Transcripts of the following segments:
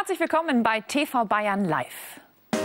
Herzlich willkommen bei TV Bayern Live.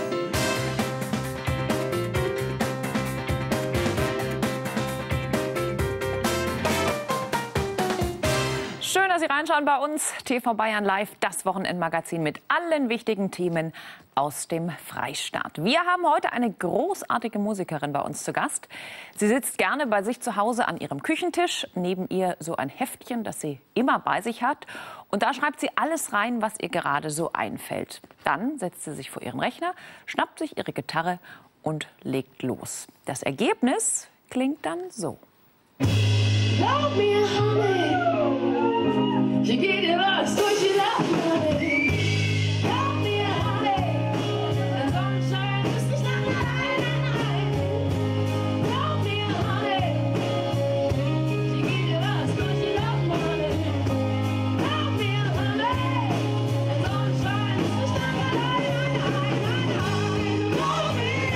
Schön, dass Sie reinschauen bei uns. TV Bayern Live, das Wochenendmagazin mit allen wichtigen Themen aus dem Freistaat. Wir haben heute eine großartige Musikerin bei uns zu Gast. Sie sitzt gerne bei sich zu Hause an ihrem Küchentisch. Neben ihr so ein Heftchen, das sie immer bei sich hat. Und da schreibt sie alles rein, was ihr gerade so einfällt. Dann setzt sie sich vor ihren Rechner, schnappt sich ihre Gitarre und legt los. Das Ergebnis klingt dann so. Love me, honey. You get it lost, don't you love me? Love me, honey. The sunshine is the night. Love me, honey. You get it lost, don't you love me? Love me, honey. The sunshine is the night. Love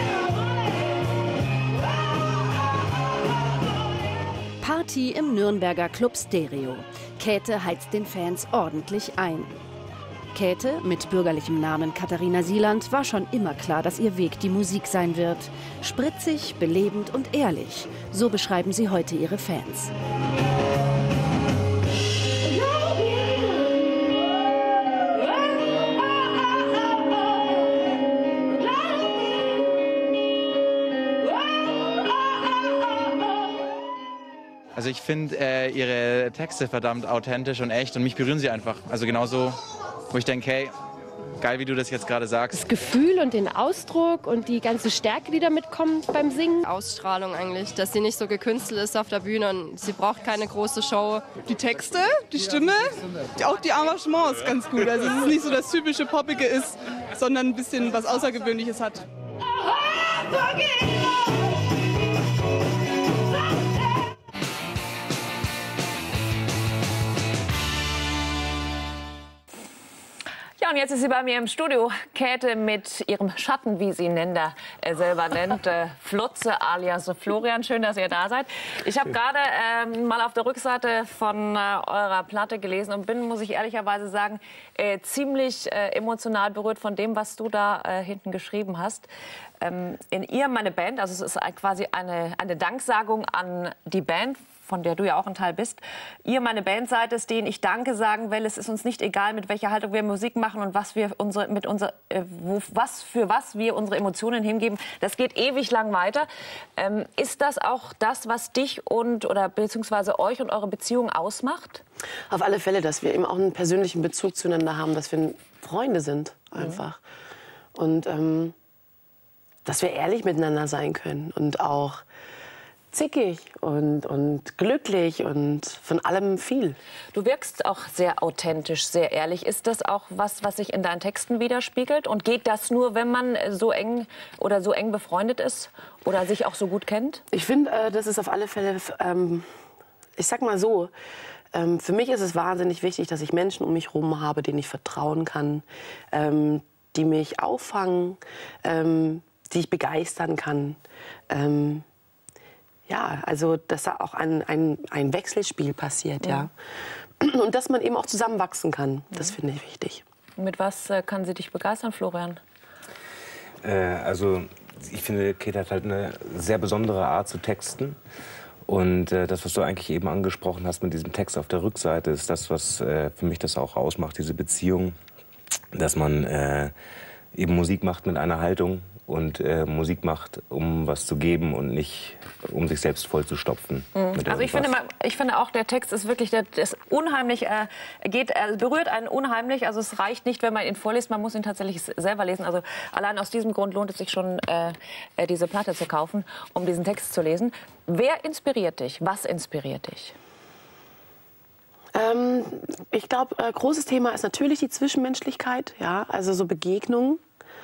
me, honey. Party im Nürnberger Club Stereo. Käthe heizt den Fans ordentlich ein. Käthe, mit bürgerlichem Namen Katharina Sieland, war schon immer klar, dass ihr Weg die Musik sein wird. Spritzig, belebend und ehrlich. So beschreiben sie heute ihre Fans. Also ich finde ihre Texte verdammt authentisch und echt und mich berühren sie einfach. Also genauso, wo ich denke, hey, geil, wie du das jetzt gerade sagst. Das Gefühl und den Ausdruck und die ganze Stärke, die da mitkommt beim Singen. Ausstrahlung eigentlich, dass sie nicht so gekünstelt ist auf der Bühne und sie braucht keine große Show. Die Texte, die Stimme, auch die Arrangements ganz gut. Also es ist nicht so das typische Poppige ist, sondern ein bisschen was Außergewöhnliches hat. Ja, und jetzt ist sie bei mir im Studio. Käthe mit ihrem Schatten, wie sie ihn selber nennt. Flutze alias Florian. Schön, dass ihr da seid. Ich habe gerade mal auf der Rückseite von eurer Platte gelesen und bin, muss ich ehrlicherweise sagen, ziemlich emotional berührt von dem, was du da hinten geschrieben hast. In ihr, meine Band, also es ist quasi eine Danksagung an die Band, von der du ja auch ein Teil bist. Ihr, meine Band, seid es, denen ich Danke sagen will. Es ist uns nicht egal, mit welcher Haltung wir Musik machen und was wir für was wir unsere Emotionen hingeben. Das geht ewig lang weiter. Ist das auch das, was dich oder beziehungsweise euch und eure Beziehung ausmacht? Auf alle Fälle, dass wir eben auch einen persönlichen Bezug zueinander haben, dass wir Freunde sind einfach. Und dass wir ehrlich miteinander sein können und auch zickig und glücklich und von allem viel. Du wirkst auch sehr authentisch, sehr ehrlich. Ist das auch was sich in deinen Texten widerspiegelt? Und geht das nur, wenn man so eng befreundet ist oder sich auch so gut kennt? Ich finde, das ist auf alle Fälle, ich sag mal so, für mich ist es wahnsinnig wichtig, dass ich Menschen um mich herum habe, denen ich vertrauen kann, die mich auffangen, die ich begeistern kann. Ja, also dass da auch ein Wechselspiel passiert, ja. Und dass man eben auch zusammenwachsen kann, das finde ich wichtig. Mit was kann sie dich begeistern, Florian? Also ich finde, Käthe hat halt eine sehr besondere Art zu texten. Und das, was du eigentlich eben angesprochen hast mit diesem Text auf der Rückseite, ist das, was für mich das auch ausmacht, diese Beziehung, dass man eben Musik macht mit einer Haltung und Musik macht, um was zu geben und nicht um sich selbst vollzustopfen. Also ich finde auch, der Text ist wirklich das unheimlich, berührt einen unheimlich. Also es reicht nicht, wenn man ihn vorliest, man muss ihn tatsächlich selber lesen. Also allein aus diesem Grund lohnt es sich schon, diese Platte zu kaufen, um diesen Text zu lesen. Wer inspiriert dich? Was inspiriert dich? Ich glaube, großes Thema ist natürlich die Zwischenmenschlichkeit, ja, also so Begegnungen.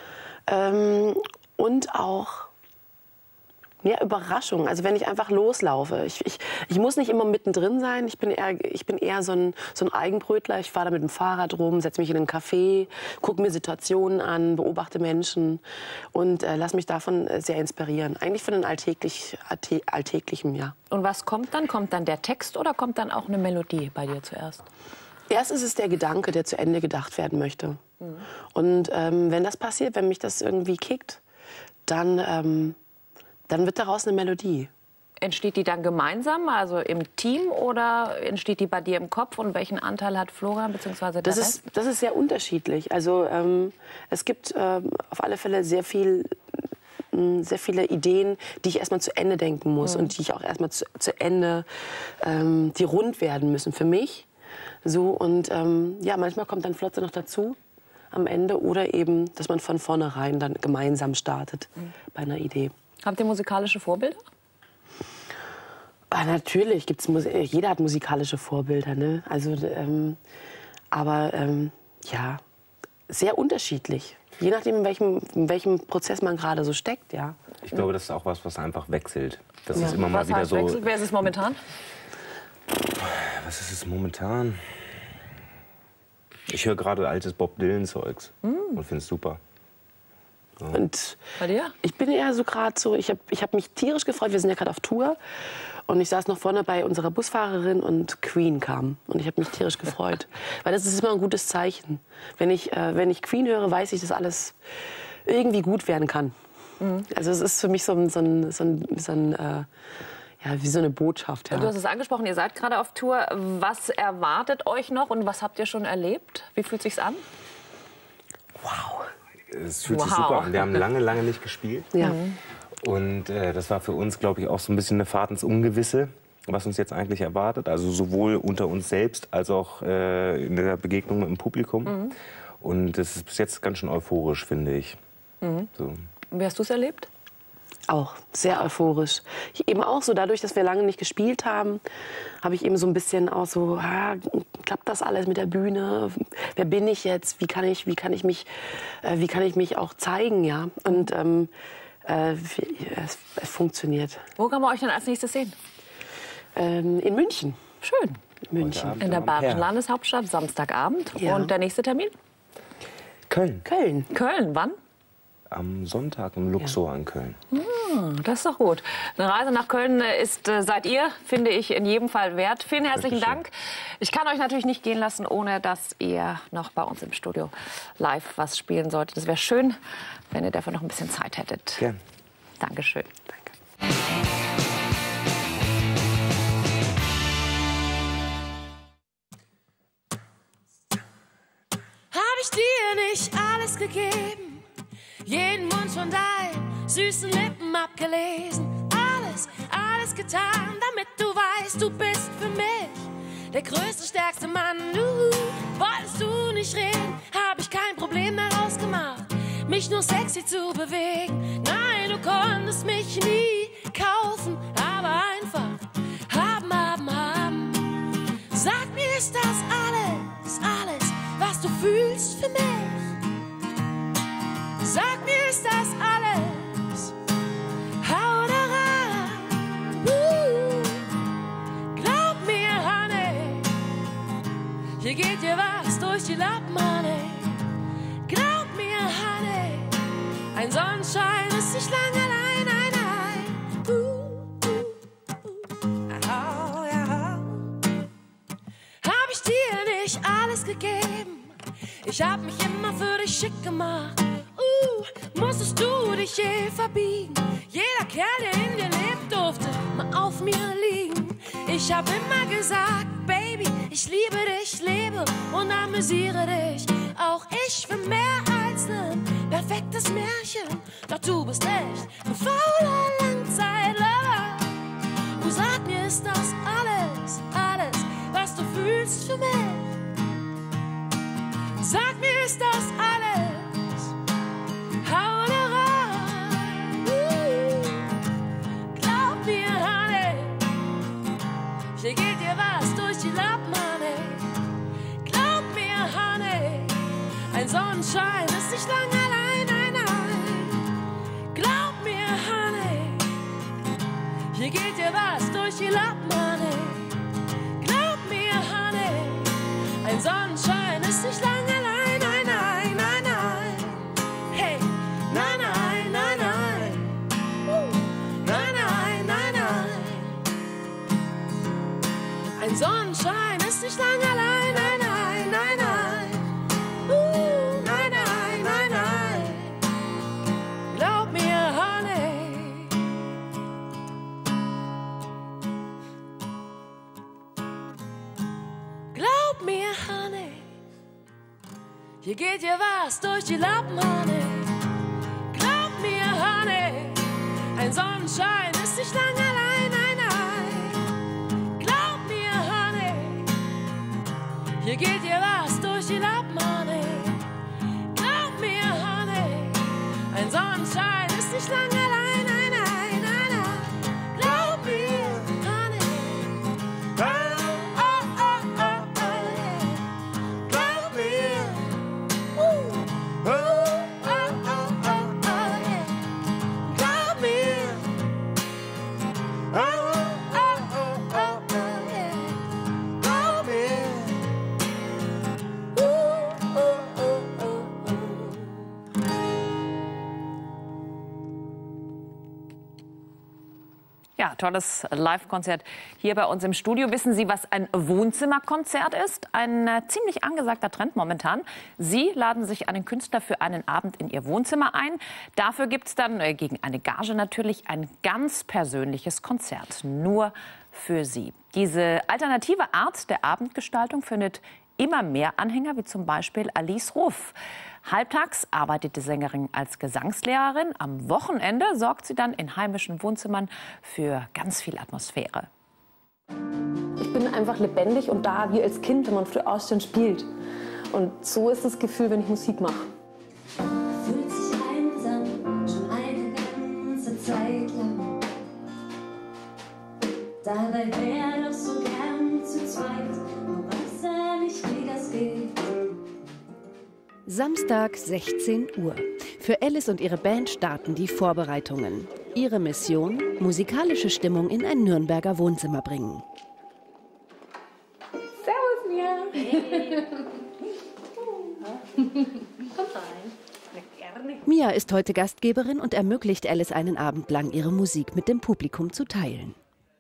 Und auch Überraschung. Also wenn ich einfach loslaufe. Ich muss nicht immer mittendrin sein. Ich bin eher so ein Eigenbrötler. Ich fahre da mit dem Fahrrad rum, setze mich in einen Café, gucke mir Situationen an, beobachte Menschen und lasse mich davon sehr inspirieren. Eigentlich von den Alltäglichem, ja. Und was kommt dann? Kommt dann der Text oder kommt dann auch eine Melodie bei dir zuerst? Erst ist es der Gedanke, der zu Ende gedacht werden möchte. Und wenn das passiert, wenn mich das irgendwie kickt, dann wird daraus eine Melodie. Entsteht die dann gemeinsam, also im Team, oder entsteht die bei dir im Kopf? Und welchen Anteil hat Florian bzw. der Rest? Das ist sehr unterschiedlich. Also es gibt auf alle Fälle sehr viele Ideen, die ich erstmal zu Ende denken muss und die ich auch erstmal zu Ende, die rund werden müssen für mich. So, und ja, manchmal kommt dann Flotze noch dazu am Ende oder eben, dass man von vornherein dann gemeinsam startet bei einer Idee. Habt ihr musikalische Vorbilder? Natürlich gibt's jeder hat musikalische Vorbilder, ne? Also, aber ja, sehr unterschiedlich. Je nachdem, in welchem Prozess man gerade so steckt, ja. Ich glaube, das ist auch was einfach wechselt. Das ist immer mal wieder so. Wechselt? Wer ist es momentan? Was ist es momentan? Ich höre gerade altes Bob Dylan-Zeugs und finde es super. Ja. Und bei dir? Ich bin eher so gerade so, ich hab mich tierisch gefreut, wir sind ja gerade auf Tour. Und ich saß noch vorne bei unserer Busfahrerin und Queen kam. Und ich habe mich tierisch gefreut. Weil das ist immer ein gutes Zeichen. Wenn ich Queen höre, weiß ich, dass alles irgendwie gut werden kann. Also es ist für mich wie so eine Botschaft. Ja. Du hast es angesprochen, ihr seid gerade auf Tour. Was erwartet euch noch und was habt ihr schon erlebt? Wie fühlt es sich an? Wow. Es fühlt sich super an. Wir haben lange nicht gespielt. Ja. Und das war für uns, glaube ich, auch so ein bisschen eine Fahrt ins Ungewisse, was uns jetzt eigentlich erwartet. Also sowohl unter uns selbst als auch in der Begegnung mit dem Publikum. Und das ist bis jetzt ganz schön euphorisch, finde ich. So. Wie hast du es erlebt? Auch sehr euphorisch. Eben auch so, dadurch, dass wir lange nicht gespielt haben, habe ich eben so ein bisschen auch so, klappt das alles mit der Bühne? Wer bin ich jetzt? Wie kann ich mich auch zeigen, ja? Und es funktioniert. Wo kann man euch denn als nächstes sehen? In München. Schön. München. In der Badischen Landeshauptstadt, Samstagabend. Ja. Und der nächste Termin? Köln. Köln, wann? Am Sonntag im Luxor in Köln. Das ist doch gut. Eine Reise nach Köln seid ihr, finde ich, in jedem Fall wert. Vielen herzlichen Dank. Ich kann euch natürlich nicht gehen lassen, ohne dass ihr noch bei uns im Studio live was spielen solltet. Das wäre schön, wenn ihr dafür noch ein bisschen Zeit hättet. Gern. Dankeschön. Danke. Hab ich dir nicht alles gegeben? Jeden Mund von deinen süßen Lippen abgelesen. Alles getan, damit du weißt, du bist für mich der größte, stärkste Mann. Wolltest du nicht reden, hab ich kein Problem daraus gemacht, mich nur sexy zu bewegen. Nein, du konntest mich nie kaufen, aber einfach haben. Sag mir, ist das alles, was du fühlst für mich? Sag mir, ist das alles? Hau da rein. Glaub mir, Honey, hier geht dir was durch die Lappen, Honey. Glaub mir, Honey, ein Sonnenschein ist nicht lang allein, Hab ich dir nicht alles gegeben? Ich hab mich immer für dich schick gemacht. Musstest du dich je verbiegen? Jeder Kerl, der in dir lebt, durfte mal auf mir liegen. Ich hab immer gesagt, Baby, ich liebe dich, lebe und amüsiere dich. Auch ich will mehr als ein perfektes Märchen. Doch du bist echt ein fauler Langzeitlover. Du sag mir, ist das alles, was du fühlst für mich? Sag mir, ist das alles? Hau da rein. Glaub mir, Honey, hier geht dir was durch die Lappen, Honey. Glaub mir, Honey, ein Sonnenschein ist nicht lang allein, Glaub mir, Honey, hier geht dir was durch die Lappen, Honey. Glaub mir, Honey, ein Sonnenschein ist nicht lang allein, Hey, nein. Ein Sonnenschein ist nicht lang allein, nein. Hier geht dir was durch die Lappen, Honey. Glaub mir, Honey, ein Sonnenschein ist nicht lang allein, nein, nein. Glaub mir, Honey, hier geht dir was durch die Lappen, Honey. Glaub mir, Honey, ein Sonnenschein ist nicht lang allein, nein, nein, nein, nein. Glaub mir, Honey. Oh, oh, oh, oh, oh, yeah. Glaub mir. Oh, oh, oh, oh, oh, yeah. Glaub mir. Oh, oh, oh, oh, oh, yeah. Glaub mir. Oh, oh, oh, oh, oh. Ja, tolles Live-Konzert hier bei uns im Studio. Wissen Sie, was ein Wohnzimmerkonzert ist? Ein ziemlich angesagter Trend momentan. Sie laden sich einen Künstler für einen Abend in Ihr Wohnzimmer ein. Dafür gibt es dann gegen eine Gage natürlich ein ganz persönliches Konzert. Nur für Sie. Diese alternative Art der Abendgestaltung findet immer mehr Anhänger, wie zum Beispiel Alice Ruff. Halbtags arbeitet die Sängerin als Gesangslehrerin. Am Wochenende sorgt sie dann in heimischen Wohnzimmern für ganz viel Atmosphäre. Ich bin einfach lebendig und da wie als Kind, wenn man früh aussteht spielt. Und so ist das Gefühl, wenn ich Musik mache. Fühlt sich einsam, schon eine ganze Zeit lang. Dabei wär doch so gern zu zweit, nur weiß er nicht, wie das geht. Samstag, 16 Uhr. Für Alice und ihre Band starten die Vorbereitungen. Ihre Mission: musikalische Stimmung in ein Nürnberger Wohnzimmer bringen. Servus, Mia. Hey. Komm rein. Mia ist heute Gastgeberin und ermöglicht Alice einen Abend lang ihre Musik mit dem Publikum zu teilen.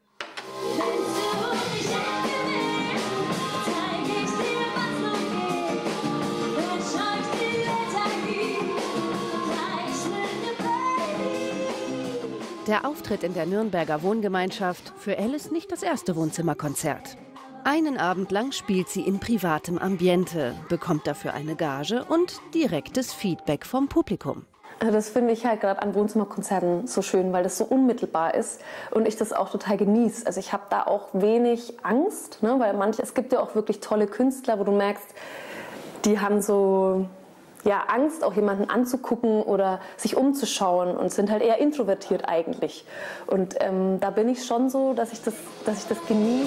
Der Auftritt in der Nürnberger Wohngemeinschaft, für Alice nicht das erste Wohnzimmerkonzert. Einen Abend lang spielt sie in privatem Ambiente, bekommt dafür eine Gage und direktes Feedback vom Publikum. Also das finde ich halt gerade an Wohnzimmerkonzerten so schön, weil das so unmittelbar ist und ich das auch total genieße. Also ich habe da auch wenig Angst, ne, weil es gibt ja auch wirklich tolle Künstler, wo du merkst, die haben so Angst, auch jemanden anzugucken oder sich umzuschauen und sind halt eher introvertiert eigentlich. Und da bin ich schon so, dass ich das genieße.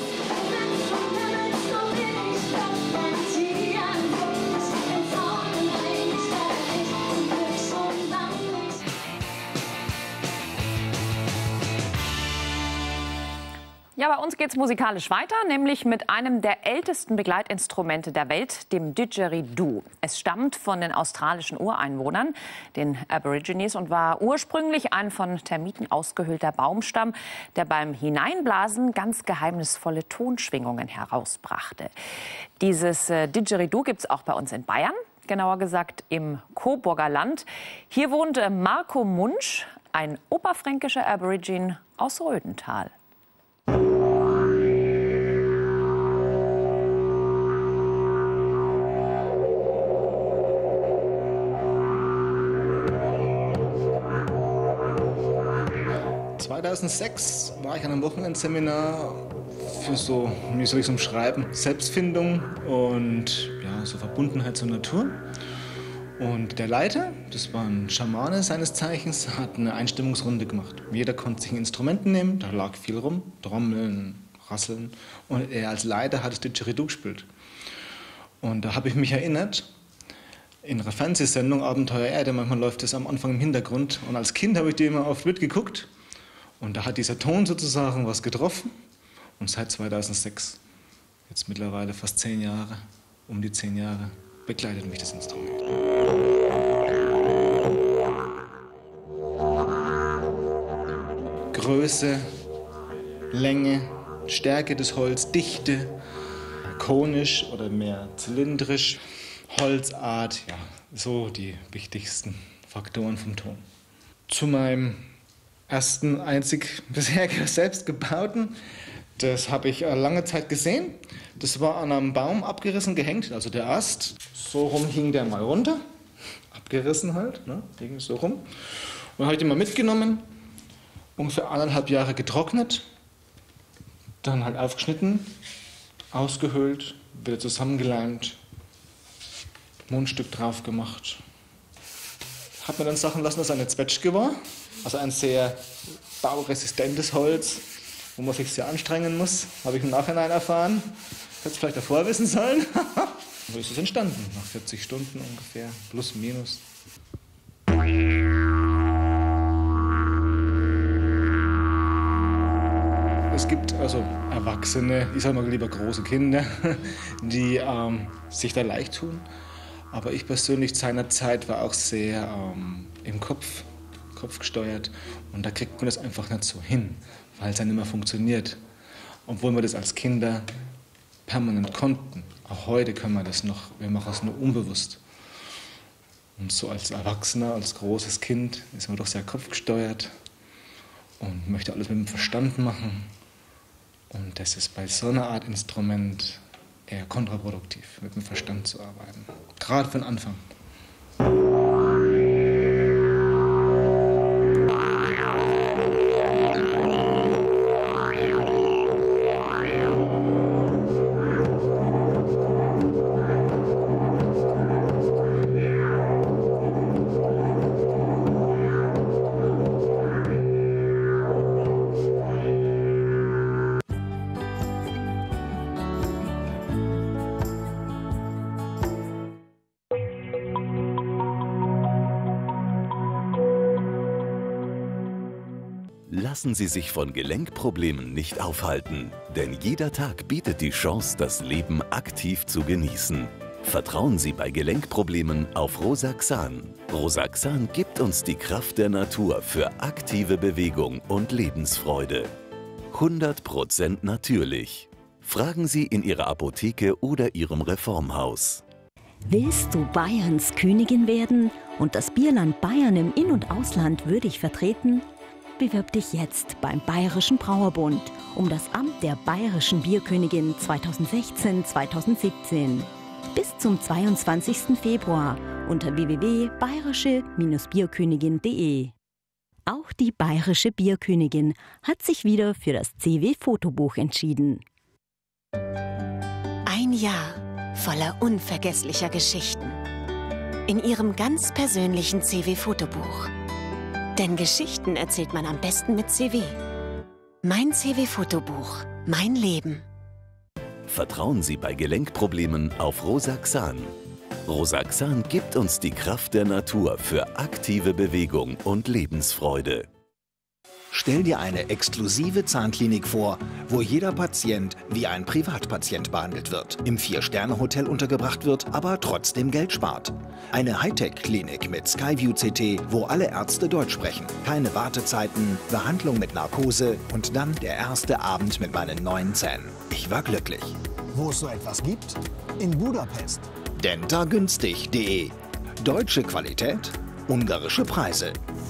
Ja, bei uns geht es musikalisch weiter, nämlich mit einem der ältesten Begleitinstrumente der Welt, dem Didgeridoo. Es stammt von den australischen Ureinwohnern, den Aborigines, und war ursprünglich ein von Termiten ausgehöhlter Baumstamm, der beim Hineinblasen ganz geheimnisvolle Tonschwingungen herausbrachte. Dieses Didgeridoo gibt es auch bei uns in Bayern, genauer gesagt im Coburger Land. Hier wohnt Marco Munsch, ein oberfränkischer Aborigine aus Rödental. (2006) war ich an einem Wochenendseminar für so, wie soll ich es umschreiben, Selbstfindung und ja, so Verbundenheit zur Natur. Und der Leiter, das war ein Schamane seines Zeichens, hat eine Einstimmungsrunde gemacht. Jeder konnte sich ein Instrument nehmen, da lag viel rum, Trommeln, Rasseln. Und er als Leiter hat das Didgeridoo gespielt. Und da habe ich mich erinnert, in einer Fernsehsendung, Abenteuer Erde, manchmal läuft das am Anfang im Hintergrund. Und als Kind habe ich die immer oft mitgeguckt. Und da hat dieser Ton sozusagen was getroffen. Und seit 2006, jetzt mittlerweile fast 10 Jahre, um die 10 Jahre, begleitet mich das Instrument. Größe, Länge, Stärke des Holz, Dichte, konisch oder mehr zylindrisch, Holzart, ja, so die wichtigsten Faktoren vom Ton. Zu meinem ersten, einzig bisher selbst gebauten Das habe ich lange Zeit gesehen. Das war an einem Baum abgerissen, gehängt, also der Ast. So rum hing der mal runter. Abgerissen halt, ne? Hing so rum. Und dann habe ich den mal mitgenommen, ungefähr 1,5 Jahre getrocknet, dann halt aufgeschnitten, ausgehöhlt, wieder zusammengeleimt, Mundstück drauf gemacht. Hat mir dann sagen lassen, dass es eine Zwetschge war, also ein sehr bauresistentes Holz, wo man sich sehr anstrengen muss, habe ich im Nachhinein erfahren. Hätte es vielleicht davor wissen sollen. So ist es entstanden, nach 40 Stunden ungefähr, plus minus. Es gibt also Erwachsene, ich sage mal lieber große Kinder, die sich da leicht tun. Aber ich persönlich seinerzeit war auch sehr im Kopf gesteuert. Und da kriegt man das einfach nicht so hin, weil es dann nicht mehr funktioniert. Obwohl wir das als Kinder permanent konnten. Auch heute können wir das noch, wir machen es nur unbewusst. Und so als Erwachsener, als großes Kind ist man doch sehr kopfgesteuert und möchte alles mit dem Verstand machen. Und das ist bei so einer Art Instrument eher kontraproduktiv, mit dem Verstand zu arbeiten. Gerade von Anfang. Lassen Sie sich von Gelenkproblemen nicht aufhalten, denn jeder Tag bietet die Chance, das Leben aktiv zu genießen. Vertrauen Sie bei Gelenkproblemen auf Rosaxan. Rosaxan gibt uns die Kraft der Natur für aktive Bewegung und Lebensfreude. 100% natürlich. Fragen Sie in Ihrer Apotheke oder Ihrem Reformhaus. Willst du Bayerns Königin werden und das Bierland Bayern im In- und Ausland würdig vertreten? Bewirb dich jetzt beim Bayerischen Brauerbund um das Amt der Bayerischen Bierkönigin 2016-2017. Bis zum 22. Februar unter www.bayerische-bierkönigin.de. Auch die Bayerische Bierkönigin hat sich wieder für das CW-Fotobuch entschieden. Ein Jahr voller unvergesslicher Geschichten. In ihrem ganz persönlichen CW-Fotobuch. Denn Geschichten erzählt man am besten mit CW. Mein CW-Fotobuch. Mein Leben. Vertrauen Sie bei Gelenkproblemen auf Rosaxan. Rosaxan gibt uns die Kraft der Natur für aktive Bewegung und Lebensfreude. Stell dir eine exklusive Zahnklinik vor, wo jeder Patient wie ein Privatpatient behandelt wird, im 4-Sterne-Hotel untergebracht wird, aber trotzdem Geld spart. Eine Hightech-Klinik mit Skyview CT, wo alle Ärzte Deutsch sprechen. Keine Wartezeiten, Behandlung mit Narkose und dann der erste Abend mit meinen neuen Zähnen. Ich war glücklich. Wo es so etwas gibt? In Budapest. Dentagünstig.de. Deutsche Qualität, ungarische Preise.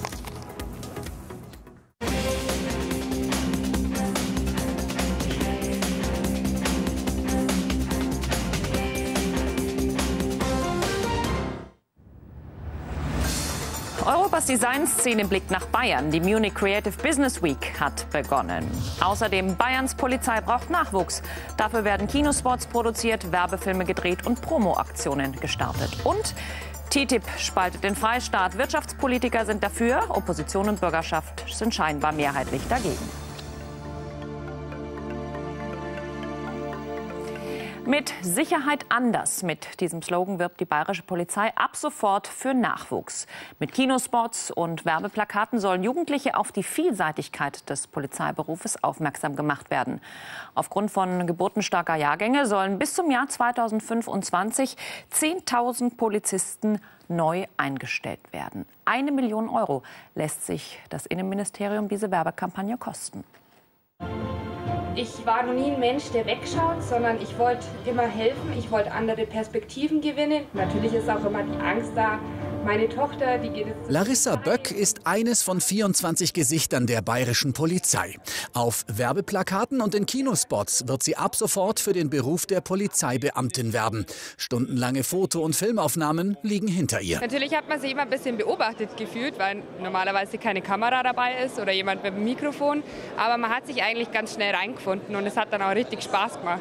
Europas Designszene blickt nach Bayern. Die Munich Creative Business Week hat begonnen. Außerdem Bayerns Polizei braucht Nachwuchs. Dafür werden Kinospots produziert, Werbefilme gedreht und Promoaktionen gestartet. Und TTIP spaltet den Freistaat. Wirtschaftspolitiker sind dafür, Opposition und Bürgerschaft sind scheinbar mehrheitlich dagegen. Mit Sicherheit anders. Mit diesem Slogan wirbt die bayerische Polizei ab sofort für Nachwuchs. Mit Kinospots und Werbeplakaten sollen Jugendliche auf die Vielseitigkeit des Polizeiberufes aufmerksam gemacht werden. Aufgrund von geburtenstarker Jahrgänge sollen bis zum Jahr 2025 10.000 Polizisten neu eingestellt werden. 1 Million Euro lässt sich das Innenministerium diese Werbekampagne kosten. Ich war noch nie ein Mensch, der wegschaut, sondern ich wollte immer helfen, ich wollte andere Perspektiven gewinnen. Natürlich ist auch immer die Angst da, Meine Tochter, die geht jetzt... Larissa Böck ist eines von 24 Gesichtern der bayerischen Polizei. Auf Werbeplakaten und in Kinospots wird sie ab sofort für den Beruf der Polizeibeamtin werben. Stundenlange Foto- und Filmaufnahmen liegen hinter ihr. Natürlich hat man sich immer ein bisschen beobachtet gefühlt, weil normalerweise keine Kamera dabei ist oder jemand mit dem Mikrofon. Aber man hat sich eigentlich ganz schnell reingefunden und es hat dann auch richtig Spaß gemacht.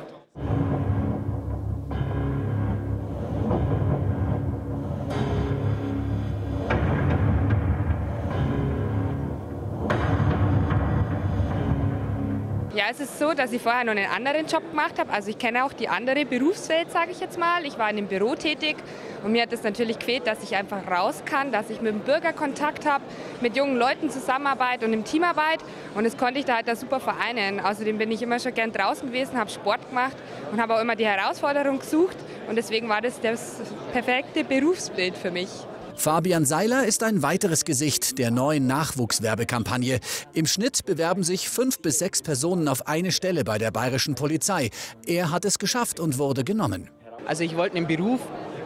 Ja, es ist so, dass ich vorher noch einen anderen Job gemacht habe. Also ich kenne auch die andere Berufswelt, sage ich jetzt mal. Ich war in einem Büro tätig und mir hat es natürlich gefehlt, dass ich einfach raus kann, dass ich mit dem Bürger Kontakt habe, mit jungen Leuten zusammenarbeite und im Teamarbeit. Und das konnte ich da halt da super vereinen. Außerdem bin ich immer schon gern draußen gewesen, habe Sport gemacht und habe auch immer die Herausforderung gesucht. Und deswegen war das perfekte Berufsbild für mich. Fabian Seiler ist ein weiteres Gesicht der neuen Nachwuchswerbekampagne. Im Schnitt bewerben sich 5 bis 6 Personen auf eine Stelle bei der bayerischen Polizei. Er hat es geschafft und wurde genommen. Also ich wollte einen Beruf,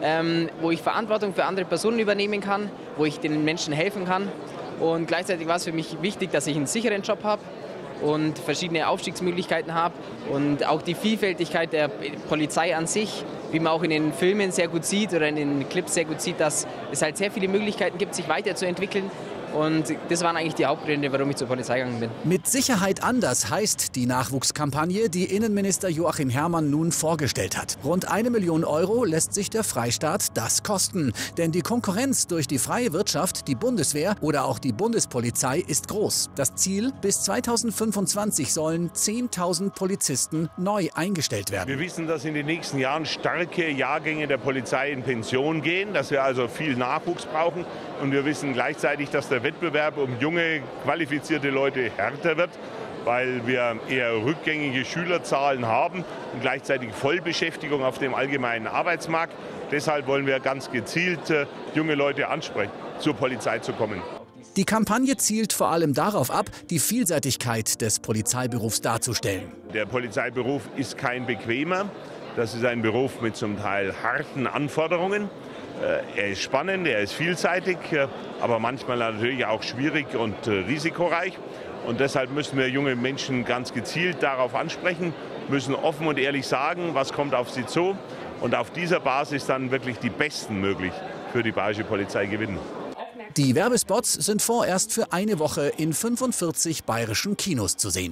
wo ich Verantwortung für andere Personen übernehmen kann, wo ich den Menschen helfen kann. Und gleichzeitig war es für mich wichtig, dass ich einen sicheren Job habe und verschiedene Aufstiegsmöglichkeiten habe und auch die Vielfältigkeit der Polizei an sich, wie man auch in den Filmen sehr gut sieht oder in den Clips sehr gut sieht, dass es halt sehr viele Möglichkeiten gibt, sich weiterzuentwickeln. Und das waren eigentlich die Hauptgründe, warum ich zur Polizei gegangen bin. Mit Sicherheit anders heißt die Nachwuchskampagne, die Innenminister Joachim Herrmann nun vorgestellt hat. Rund 1 Million Euro lässt sich der Freistaat das kosten. Denn die Konkurrenz durch die freie Wirtschaft, die Bundeswehr oder auch die Bundespolizei ist groß. Das Ziel, bis 2025 sollen 10.000 Polizisten neu eingestellt werden. Wir wissen, dass in den nächsten Jahren starke Jahrgänge der Polizei in Pension gehen, dass wir also viel Nachwuchs brauchen. Und wir wissen gleichzeitig, dass der Wettbewerb um junge, qualifizierte Leute härter wird, weil wir eher rückgängige Schülerzahlen haben und gleichzeitig Vollbeschäftigung auf dem allgemeinen Arbeitsmarkt. Deshalb wollen wir ganz gezielt junge Leute ansprechen, zur Polizei zu kommen. Die Kampagne zielt vor allem darauf ab, die Vielseitigkeit des Polizeiberufs darzustellen. Der Polizeiberuf ist kein bequemer. Das ist ein Beruf mit zum Teil harten Anforderungen. Er ist spannend, er ist vielseitig, aber manchmal natürlich auch schwierig und risikoreich. Und deshalb müssen wir junge Menschen ganz gezielt darauf ansprechen, müssen offen und ehrlich sagen, was kommt auf sie zu. Und auf dieser Basis dann wirklich die Besten möglich für die bayerische Polizei gewinnen. Die Werbespots sind vorerst für eine Woche in 45 bayerischen Kinos zu sehen.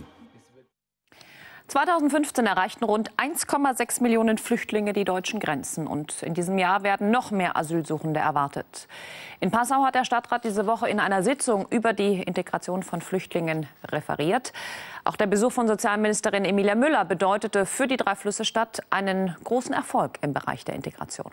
2015 erreichten rund 1,6 Millionen Flüchtlinge die deutschen Grenzen. Und in diesem Jahr werden noch mehr Asylsuchende erwartet. In Passau hat der Stadtrat diese Woche in einer Sitzung über die Integration von Flüchtlingen referiert. Auch der Besuch von Sozialministerin Emilia Müller bedeutete für die Dreiflüsse-Stadt einen großen Erfolg im Bereich der Integration.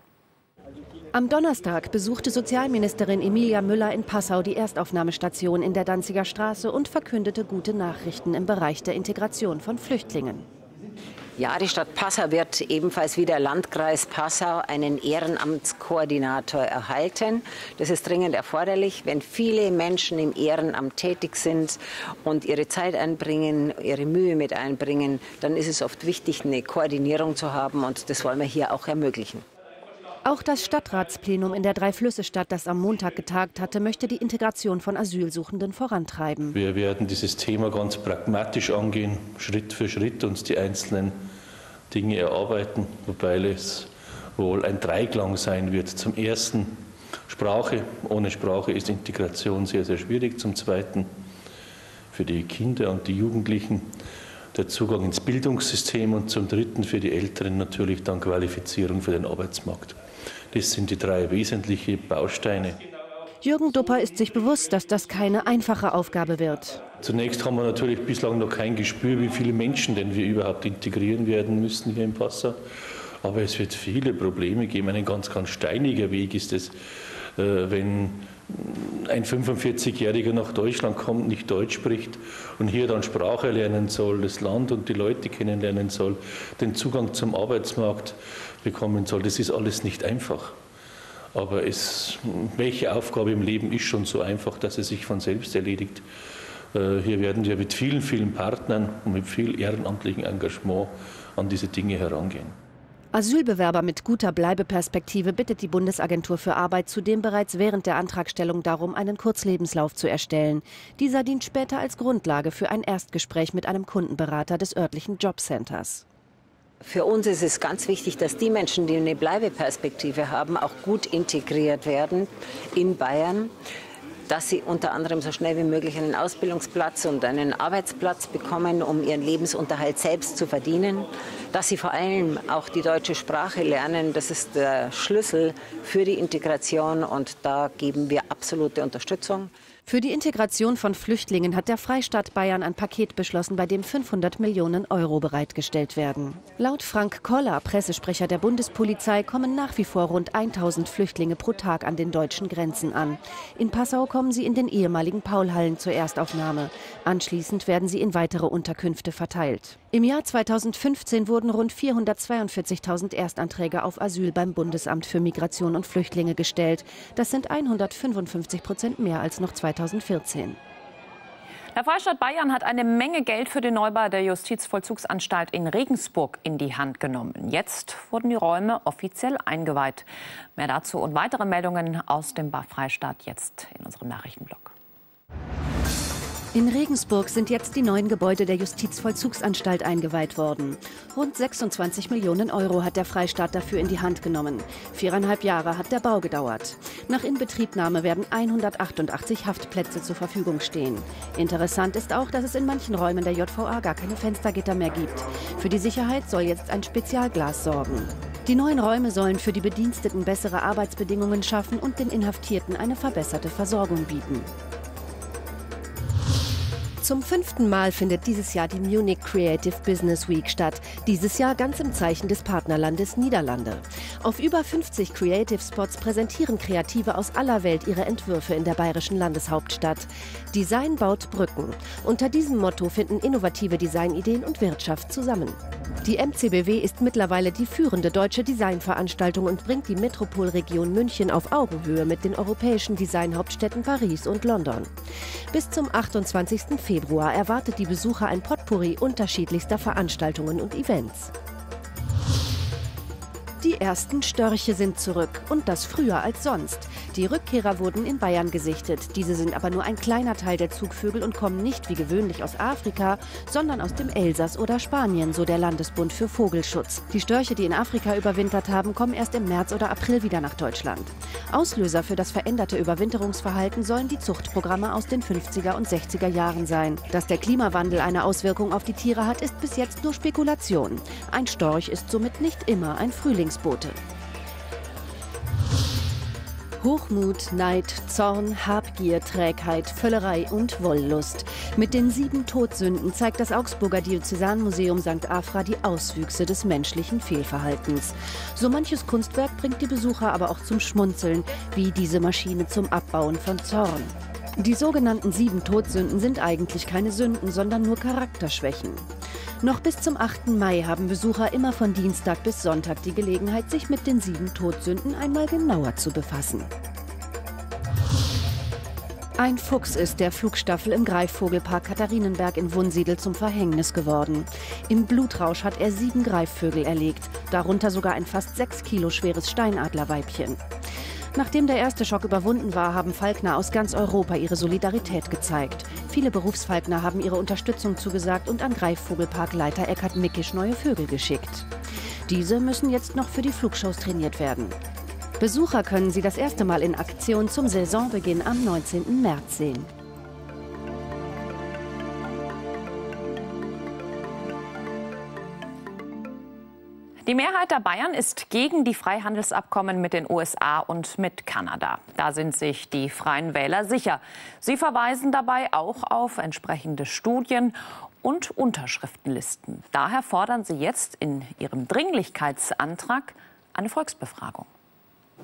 Am Donnerstag besuchte Sozialministerin Emilia Müller in Passau die Erstaufnahmestation in der Danziger Straße und verkündete gute Nachrichten im Bereich der Integration von Flüchtlingen. Ja, die Stadt Passau wird ebenfalls wie der Landkreis Passau einen Ehrenamtskoordinator erhalten. Das ist dringend erforderlich. Wenn viele Menschen im Ehrenamt tätig sind und ihre Zeit einbringen, ihre Mühe mit einbringen, dann ist es oft wichtig, eine Koordinierung zu haben. Und das wollen wir hier auch ermöglichen. Auch das Stadtratsplenum in der Dreiflüsse-Stadt, das am Montag getagt hatte, möchte die Integration von Asylsuchenden vorantreiben. Wir werden dieses Thema ganz pragmatisch angehen, Schritt für Schritt uns die einzelnen Dinge erarbeiten, wobei es wohl ein Dreiklang sein wird. Zum Ersten Sprache. Ohne Sprache ist Integration sehr, sehr schwierig. Zum Zweiten für die Kinder und die Jugendlichen der Zugang ins Bildungssystem und zum Dritten für die Älteren natürlich dann Qualifizierung für den Arbeitsmarkt. Das sind die 3 wesentlichen Bausteine. Jürgen Dupper ist sich bewusst, dass das keine einfache Aufgabe wird. Zunächst haben wir natürlich bislang noch kein Gespür, wie viele Menschen denn wir überhaupt integrieren werden müssen hier in Passau. Aber es wird viele Probleme geben. Ein ganz, ganz steiniger Weg ist es, wenn ein 45-Jähriger nach Deutschland kommt, nicht Deutsch spricht und hier dann Sprache lernen soll, das Land und die Leute kennenlernen soll, den Zugang zum Arbeitsmarkt bekommen soll. Das ist alles nicht einfach. Aber welche Aufgabe im Leben ist schon so einfach, dass es sich von selbst erledigt? Hier werden wir mit vielen, vielen Partnern und mit viel ehrenamtlichem Engagement an diese Dinge herangehen. Asylbewerber mit guter Bleibeperspektive bittet die Bundesagentur für Arbeit zudem bereits während der Antragstellung darum, einen Kurzlebenslauf zu erstellen. Dieser dient später als Grundlage für ein Erstgespräch mit einem Kundenberater des örtlichen Jobcenters. Für uns ist es ganz wichtig, dass die Menschen, die eine Bleibeperspektive haben, auch gut integriert werden in Bayern, dass sie unter anderem so schnell wie möglich einen Ausbildungsplatz und einen Arbeitsplatz bekommen, um ihren Lebensunterhalt selbst zu verdienen, dass sie vor allem auch die deutsche Sprache lernen. Das ist der Schlüssel für die Integration und da geben wir absolute Unterstützung. Für die Integration von Flüchtlingen hat der Freistaat Bayern ein Paket beschlossen, bei dem 500 Millionen Euro bereitgestellt werden. Laut Frank Koller, Pressesprecher der Bundespolizei, kommen nach wie vor rund 1000 Flüchtlinge pro Tag an den deutschen Grenzen an. In Passau kommen sie in den ehemaligen Paulhallen zur Erstaufnahme. Anschließend werden sie in weitere Unterkünfte verteilt. Im Jahr 2015 wurden rund 442.000 Erstanträge auf Asyl beim Bundesamt für Migration und Flüchtlinge gestellt. Das sind 155% mehr als noch 2014. Der Freistaat Bayern hat eine Menge Geld für den Neubau der Justizvollzugsanstalt in Regensburg in die Hand genommen. Jetzt wurden die Räume offiziell eingeweiht. Mehr dazu und weitere Meldungen aus dem Freistaat jetzt in unserem Nachrichtenblock. In Regensburg sind jetzt die neuen Gebäude der Justizvollzugsanstalt eingeweiht worden. Rund 26 Millionen Euro hat der Freistaat dafür in die Hand genommen. 4,5 Jahre hat der Bau gedauert. Nach Inbetriebnahme werden 188 Haftplätze zur Verfügung stehen. Interessant ist auch, dass es in manchen Räumen der JVA gar keine Fenstergitter mehr gibt. Für die Sicherheit soll jetzt ein Spezialglas sorgen. Die neuen Räume sollen für die Bediensteten bessere Arbeitsbedingungen schaffen und den Inhaftierten eine verbesserte Versorgung bieten. Zum 5. Mal findet dieses Jahr die Munich Creative Business Week statt. Dieses Jahr ganz im Zeichen des Partnerlandes Niederlande. Auf über 50 Creative Spots präsentieren Kreative aus aller Welt ihre Entwürfe in der bayerischen Landeshauptstadt. Design baut Brücken. Unter diesem Motto finden innovative Designideen und Wirtschaft zusammen. Die MCBW ist mittlerweile die führende deutsche Designveranstaltung und bringt die Metropolregion München auf Augenhöhe mit den europäischen Designhauptstädten Paris und London. Bis zum 28. Februar erwartet die Besucher ein Potpourri unterschiedlichster Veranstaltungen und Events. Die ersten Störche sind zurück und das früher als sonst. Die Rückkehrer wurden in Bayern gesichtet. Diese sind aber nur ein kleiner Teil der Zugvögel und kommen nicht wie gewöhnlich aus Afrika, sondern aus dem Elsass oder Spanien, so der Landesbund für Vogelschutz. Die Störche, die in Afrika überwintert haben, kommen erst im März oder April wieder nach Deutschland. Auslöser für das veränderte Überwinterungsverhalten sollen die Zuchtprogramme aus den 50er und 60er Jahren sein. Dass der Klimawandel eine Auswirkung auf die Tiere hat, ist bis jetzt nur Spekulation. Ein Storch ist somit nicht immer ein Frühlingsbote. Hochmut, Neid, Zorn, Habgier, Trägheit, Völlerei und Wollust. Mit den 7 Todsünden zeigt das Augsburger Diözesanmuseum St. Afra die Auswüchse des menschlichen Fehlverhaltens. So manches Kunstwerk bringt die Besucher aber auch zum Schmunzeln, wie diese Maschine zum Abbauen von Zorn. Die sogenannten 7 Todsünden sind eigentlich keine Sünden, sondern nur Charakterschwächen. Noch bis zum 8. Mai haben Besucher immer von Dienstag bis Sonntag die Gelegenheit, sich mit den 7 Todsünden einmal genauer zu befassen. Ein Fuchs ist der Flugstaffel im Greifvogelpark Katharinenberg in Wunsiedel zum Verhängnis geworden. Im Blutrausch hat er 7 Greifvögel erlegt, darunter sogar ein fast 6 Kilo schweres Steinadlerweibchen. Nachdem der erste Schock überwunden war, haben Falkner aus ganz Europa ihre Solidarität gezeigt. Viele Berufsfalkner haben ihre Unterstützung zugesagt und an Greifvogelparkleiter Eckhard Mickisch neue Vögel geschickt. Diese müssen jetzt noch für die Flugshows trainiert werden. Besucher können sie das erste Mal in Aktion zum Saisonbeginn am 19. März sehen. Die Mehrheit der Bayern ist gegen die Freihandelsabkommen mit den USA und mit Kanada. Da sind sich die Freien Wähler sicher. Sie verweisen dabei auch auf entsprechende Studien und Unterschriftenlisten. Daher fordern sie jetzt in ihrem Dringlichkeitsantrag eine Volksbefragung.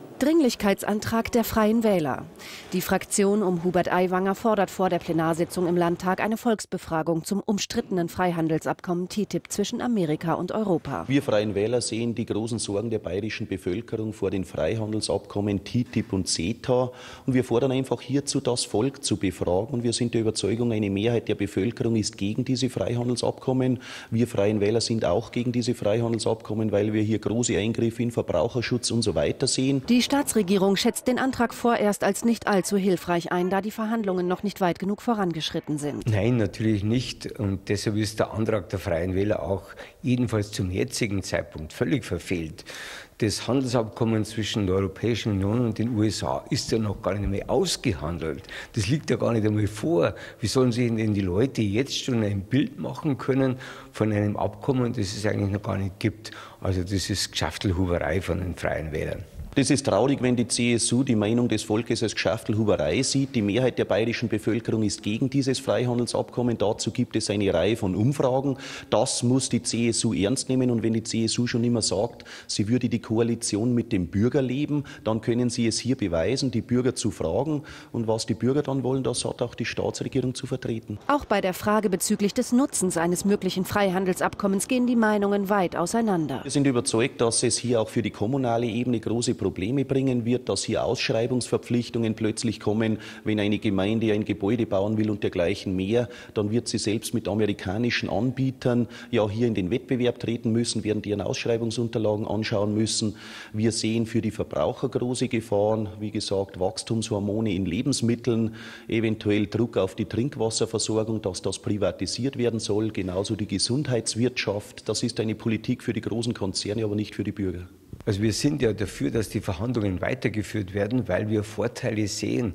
Dringlichkeitsantrag der Freien Wähler. Die Fraktion um Hubert Aiwanger fordert vor der Plenarsitzung im Landtag eine Volksbefragung zum umstrittenen Freihandelsabkommen TTIP zwischen Amerika und Europa. Wir Freien Wähler sehen die großen Sorgen der bayerischen Bevölkerung vor den Freihandelsabkommen TTIP und CETA. Und wir fordern einfach hierzu, das Volk zu befragen. Und wir sind der Überzeugung, eine Mehrheit der Bevölkerung ist gegen diese Freihandelsabkommen. Wir Freien Wähler sind auch gegen diese Freihandelsabkommen, weil wir hier große Eingriffe in Verbraucherschutz und so weiter sehen. Die Staatsregierung schätzt den Antrag vorerst als nicht allzu hilfreich ein, da die Verhandlungen noch nicht weit genug vorangeschritten sind. Nein, natürlich nicht. Und deshalb ist der Antrag der Freien Wähler auch jedenfalls zum jetzigen Zeitpunkt völlig verfehlt. Das Handelsabkommen zwischen der Europäischen Union und den USA ist ja noch gar nicht mehr ausgehandelt. Das liegt ja gar nicht einmal vor. Wie sollen sich denn die Leute jetzt schon ein Bild machen können von einem Abkommen, das es eigentlich noch gar nicht gibt? Also das ist Geschäftelhuberei von den Freien Wählern. Das ist traurig, wenn die CSU die Meinung des Volkes als Geschäftelhuberei sieht. Die Mehrheit der bayerischen Bevölkerung ist gegen dieses Freihandelsabkommen. Dazu gibt es eine Reihe von Umfragen. Das muss die CSU ernst nehmen. Und wenn die CSU schon immer sagt, sie würde die Koalition mit dem Bürger leben, dann können sie es hier beweisen, die Bürger zu fragen. Und was die Bürger dann wollen, das hat auch die Staatsregierung zu vertreten. Auch bei der Frage bezüglich des Nutzens eines möglichen Freihandelsabkommens gehen die Meinungen weit auseinander. Wir sind überzeugt, dass es hier auch für die kommunale Ebene große Probleme bringen wird, dass hier Ausschreibungsverpflichtungen plötzlich kommen. Wenn eine Gemeinde ein Gebäude bauen will und dergleichen mehr, dann wird sie selbst mit amerikanischen Anbietern ja hier in den Wettbewerb treten müssen, werden deren Ausschreibungsunterlagen anschauen müssen. Wir sehen für die Verbraucher große Gefahren, wie gesagt, Wachstumshormone in Lebensmitteln, eventuell Druck auf die Trinkwasserversorgung, dass das privatisiert werden soll, genauso die Gesundheitswirtschaft. Das ist eine Politik für die großen Konzerne, aber nicht für die Bürger. Also wir sind ja dafür, dass die Verhandlungen weitergeführt werden, weil wir Vorteile sehen.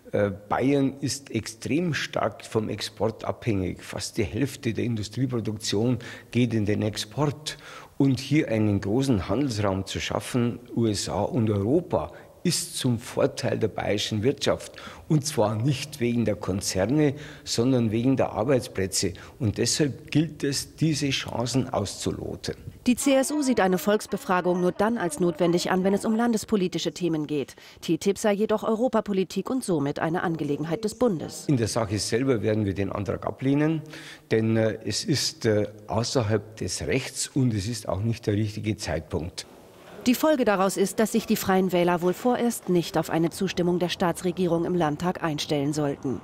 Bayern ist extrem stark vom Export abhängig. Fast die Hälfte der Industrieproduktion geht in den Export. Und hier einen großen Handelsraum zu schaffen, USA und Europa, ist zum Vorteil der bayerischen Wirtschaft. Und zwar nicht wegen der Konzerne, sondern wegen der Arbeitsplätze. Und deshalb gilt es, diese Chancen auszuloten. Die CSU sieht eine Volksbefragung nur dann als notwendig an, wenn es um landespolitische Themen geht. TTIP sei jedoch Europapolitik und somit eine Angelegenheit des Bundes. In der Sache selber werden wir den Antrag ablehnen, denn es ist außerhalb des Rechts und es ist auch nicht der richtige Zeitpunkt. Die Folge daraus ist, dass sich die Freien Wähler wohl vorerst nicht auf eine Zustimmung der Staatsregierung im Landtag einstellen sollten.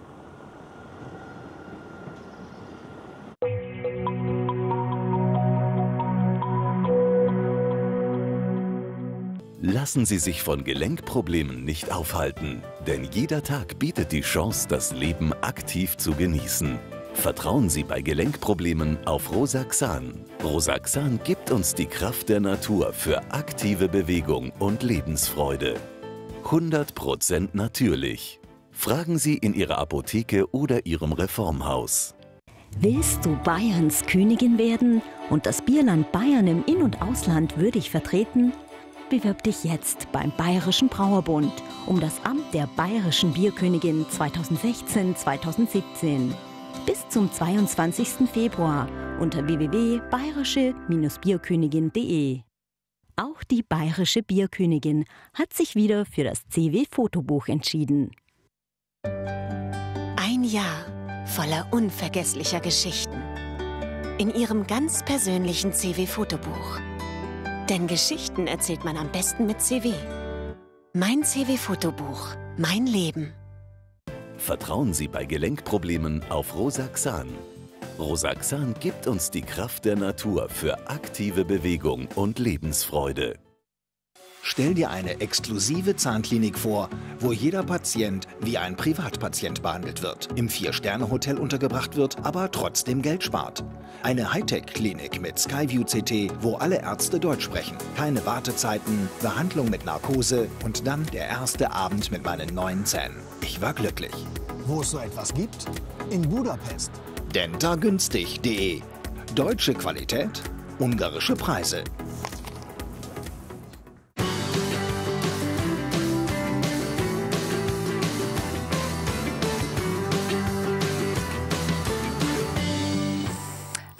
Lassen Sie sich von Gelenkproblemen nicht aufhalten, denn jeder Tag bietet die Chance, das Leben aktiv zu genießen. Vertrauen Sie bei Gelenkproblemen auf Rosaxan. Rosaxan gibt uns die Kraft der Natur für aktive Bewegung und Lebensfreude. 100% natürlich. Fragen Sie in Ihrer Apotheke oder Ihrem Reformhaus. Willst du Bayerns Königin werden und das Bierland Bayern im In- und Ausland würdig vertreten? Bewirb dich jetzt beim Bayerischen Brauerbund um das Amt der Bayerischen Bierkönigin 2016-2017. Bis zum 22. Februar unter www.bayerische-bierkönigin.de. Auch die Bayerische Bierkönigin hat sich wieder für das CW-Fotobuch entschieden. Ein Jahr voller unvergesslicher Geschichten. In ihrem ganz persönlichen CW-Fotobuch. Denn Geschichten erzählt man am besten mit CW. Mein CW-Fotobuch. Mein Leben. Vertrauen Sie bei Gelenkproblemen auf Rosaxan. Rosaxan gibt uns die Kraft der Natur für aktive Bewegung und Lebensfreude. Stell dir eine exklusive Zahnklinik vor, wo jeder Patient wie ein Privatpatient behandelt wird, im 4-Sterne-Hotel untergebracht wird, aber trotzdem Geld spart. Eine Hightech-Klinik mit Skyview CT, wo alle Ärzte Deutsch sprechen. Keine Wartezeiten, Behandlung mit Narkose und dann der erste Abend mit meinen neuen Zähnen. Ich war glücklich. Wo es so etwas gibt? In Budapest. Dentagünstig.de. Deutsche Qualität, ungarische Preise.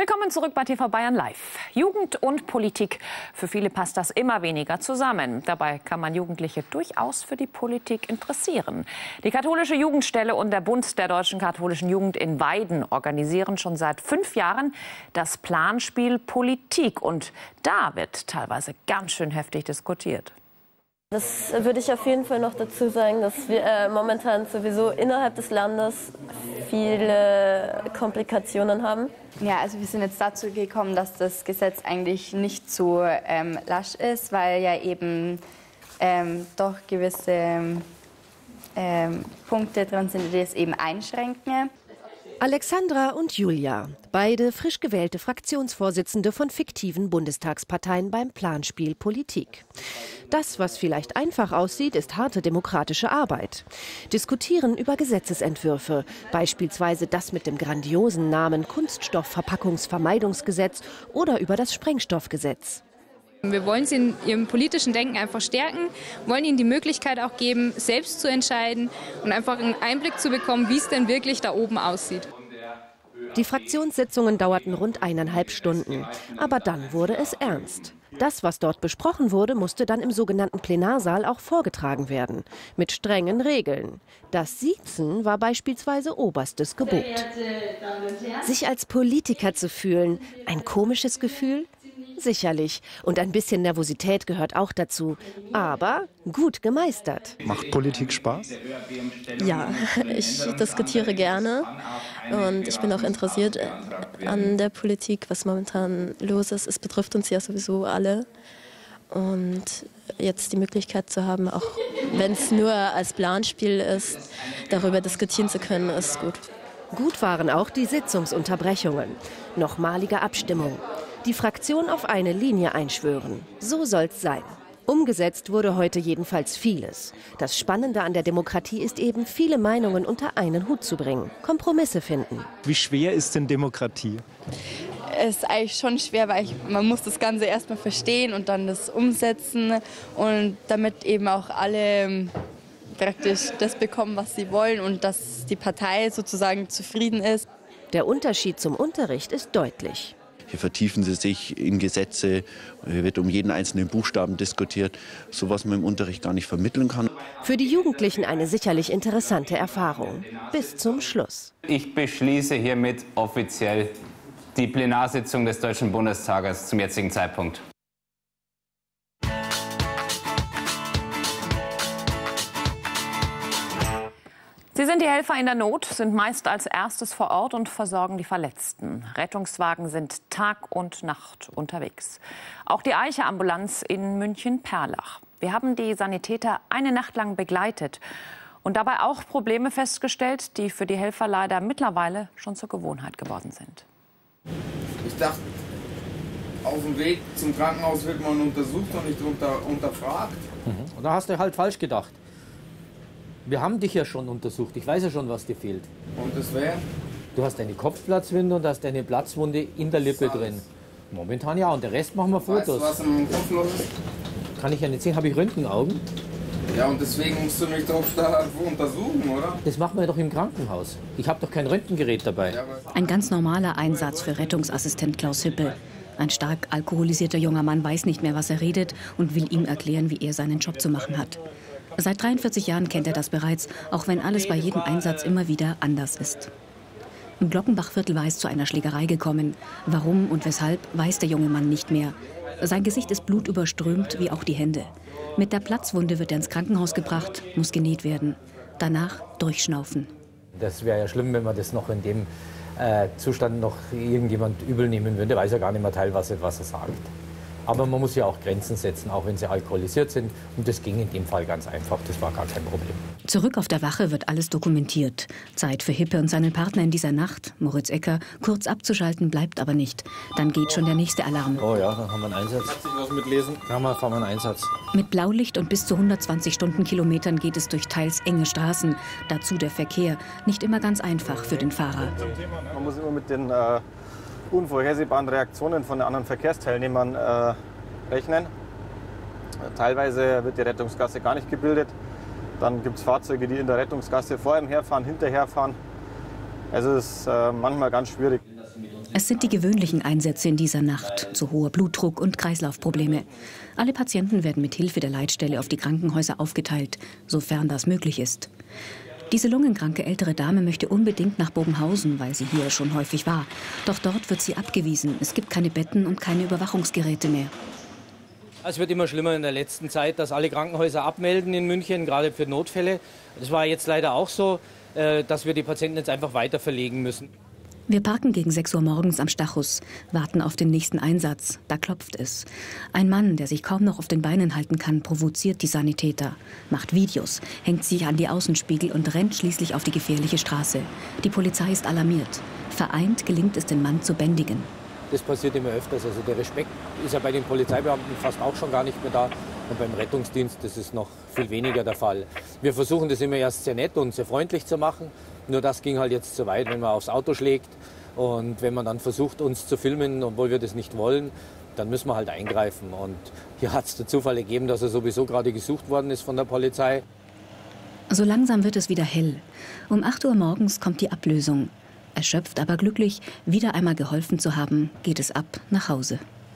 Willkommen zurück bei TV Bayern Live. Jugend und Politik. Für viele passt das immer weniger zusammen. Dabei kann man Jugendliche durchaus für die Politik interessieren. Die Katholische Jugendstelle und der Bund der deutschen katholischen Jugend in Weiden organisieren schon seit 5 Jahren das Planspiel Politik. Und da wird teilweise ganz schön heftig diskutiert. Das würde ich auf jeden Fall noch dazu sagen, dass wir momentan sowieso innerhalb des Landes viele Komplikationen haben. Ja, also wir sind jetzt dazu gekommen, dass das Gesetz eigentlich nicht so lasch ist, weil ja eben doch gewisse Punkte drin sind, die es eben einschränken. Alexandra und Julia, beide frisch gewählte Fraktionsvorsitzende von fiktiven Bundestagsparteien beim Planspiel Politik. Das, was vielleicht einfach aussieht, ist harte demokratische Arbeit. Diskutieren über Gesetzesentwürfe, beispielsweise das mit dem grandiosen Namen Kunststoffverpackungsvermeidungsgesetz oder über das Sprengstoffgesetz. Wir wollen sie in ihrem politischen Denken einfach stärken, wollen ihnen die Möglichkeit auch geben, selbst zu entscheiden und einfach einen Einblick zu bekommen, wie es denn wirklich da oben aussieht. Die Fraktionssitzungen dauerten rund 1,5 Stunden. Aber dann wurde es ernst. Das, was dort besprochen wurde, musste dann im sogenannten Plenarsaal auch vorgetragen werden. Mit strengen Regeln. Das Siezen war beispielsweise oberstes Gebot. Sich als Politiker zu fühlen, ein komisches Gefühl? Sicherlich. Und ein bisschen Nervosität gehört auch dazu. Aber gut gemeistert. Macht Politik Spaß? Ja, ich diskutiere gerne und ich bin auch interessiert an der Politik, was momentan los ist. Es betrifft uns ja sowieso alle. Und jetzt die Möglichkeit zu haben, auch wenn es nur als Planspiel ist, darüber diskutieren zu können, ist gut. Gut waren auch die Sitzungsunterbrechungen. Nochmalige Abstimmung. Die Fraktion auf eine Linie einschwören. So soll's sein. Umgesetzt wurde heute jedenfalls vieles. Das Spannende an der Demokratie ist eben, viele Meinungen unter einen Hut zu bringen. Kompromisse finden. Wie schwer ist denn Demokratie? Es ist eigentlich schon schwer, weil man muss das Ganze erstmal verstehen und dann das umsetzen. Und damit eben auch alle praktisch das bekommen, was sie wollen und dass die Partei sozusagen zufrieden ist. Der Unterschied zum Unterricht ist deutlich. Hier vertiefen sie sich in Gesetze, hier wird um jeden einzelnen Buchstaben diskutiert, so was man im Unterricht gar nicht vermitteln kann. Für die Jugendlichen eine sicherlich interessante Erfahrung. Bis zum Schluss. Ich beschließe hiermit offiziell die Plenarsitzung des Deutschen Bundestages zum jetzigen Zeitpunkt. Sie sind die Helfer in der Not, sind meist als erstes vor Ort und versorgen die Verletzten. Rettungswagen sind Tag und Nacht unterwegs. Auch die Eiche-Ambulanz in München-Perlach. Wir haben die Sanitäter eine Nacht lang begleitet und dabei auch Probleme festgestellt, die für die Helfer leider mittlerweile schon zur Gewohnheit geworden sind. Ich dachte, auf dem Weg zum Krankenhaus wird man untersucht und nicht unterfragt. Und da hast du halt falsch gedacht. Wir haben dich ja schon untersucht. Ich weiß ja schon, was dir fehlt. Und das wäre? Du hast eine Kopfplatzwunde und hast eine Platzwunde in der Lippe drin. Momentan ja. Und der Rest machen wir Fotos. Weißt du, was im Kopf los ist? Kann ich ja nicht sehen. Habe ich Röntgenaugen? Ja, und deswegen musst du mich doch da untersuchen, oder? Das machen wir doch im Krankenhaus. Ich habe doch kein Röntgengerät dabei. Ein ganz normaler Einsatz für Rettungsassistent Klaus Hüppel. Ein stark alkoholisierter junger Mann weiß nicht mehr, was er redet und will ihm erklären, wie er seinen Job zu machen hat. Seit 43 Jahren kennt er das bereits, auch wenn alles bei jedem Einsatz immer wieder anders ist. Im Glockenbachviertel war es zu einer Schlägerei gekommen. Warum und weshalb, weiß der junge Mann nicht mehr. Sein Gesicht ist blutüberströmt, wie auch die Hände. Mit der Platzwunde wird er ins Krankenhaus gebracht, muss genäht werden. Danach durchschnaufen. Das wäre ja schlimm, wenn man das noch in dem Zustand noch irgendjemand übel nehmen würde. Der weiß ja gar nicht mehr teilweise, was er sagt. Aber man muss ja auch Grenzen setzen, auch wenn sie alkoholisiert sind. Und das ging in dem Fall ganz einfach. Das war gar kein Problem. Zurück auf der Wache wird alles dokumentiert. Zeit für Hippe und seinen Partner in dieser Nacht, Moritz Ecker, kurz abzuschalten bleibt aber nicht. Dann geht schon der nächste Alarm. Oh ja, dann haben wir einen Einsatz. Was mitlesen? Ja, fahren wir einen Einsatz. Mit Blaulicht und bis zu 120 Stundenkilometern geht es durch teils enge Straßen. Dazu der Verkehr. Nicht immer ganz einfach für den Fahrer. Man muss immer mit den unvorhersehbaren Reaktionen von den anderen Verkehrsteilnehmern rechnen. Teilweise wird die Rettungsgasse gar nicht gebildet. Dann gibt es Fahrzeuge, die in der Rettungsgasse vor ihm herfahren, hinterherfahren. Also es ist manchmal ganz schwierig. Es sind die gewöhnlichen Einsätze in dieser Nacht, zu hoher Blutdruck und Kreislaufprobleme. Alle Patienten werden mit Hilfe der Leitstelle auf die Krankenhäuser aufgeteilt, sofern das möglich ist. Diese lungenkranke ältere Dame möchte unbedingt nach Bogenhausen, weil sie hier schon häufig war. Doch dort wird sie abgewiesen. Es gibt keine Betten und keine Überwachungsgeräte mehr. Es wird immer schlimmer in der letzten Zeit, dass alle Krankenhäuser abmelden in München, gerade für Notfälle. Das war jetzt leider auch so, dass wir die Patienten jetzt einfach weiter verlegen müssen. Wir parken gegen 6 Uhr morgens am Stachus, warten auf den nächsten Einsatz. Da klopft es. Ein Mann, der sich kaum noch auf den Beinen halten kann, provoziert die Sanitäter, macht Videos, hängt sich an die Außenspiegel und rennt schließlich auf die gefährliche Straße. Die Polizei ist alarmiert. Vereint gelingt es, den Mann zu bändigen. Das passiert immer öfters. Also der Respekt ist ja bei den Polizeibeamten fast auch schon gar nicht mehr da. Und beim Rettungsdienst das ist noch viel weniger der Fall. Wir versuchen das immer erst sehr nett und sehr freundlich zu machen. Nur das ging halt jetzt zu weit, wenn man aufs Auto schlägt. Und wenn man dann versucht, uns zu filmen, obwohl wir das nicht wollen, dann müssen wir halt eingreifen. Und hier hat es den Zufall ergeben, dass er sowieso gerade gesucht worden ist von der Polizei. So langsam wird es wieder hell. Um 8 Uhr morgens kommt die Ablösung. Erschöpft, aber glücklich, wieder einmal geholfen zu haben, geht es ab nach Hause.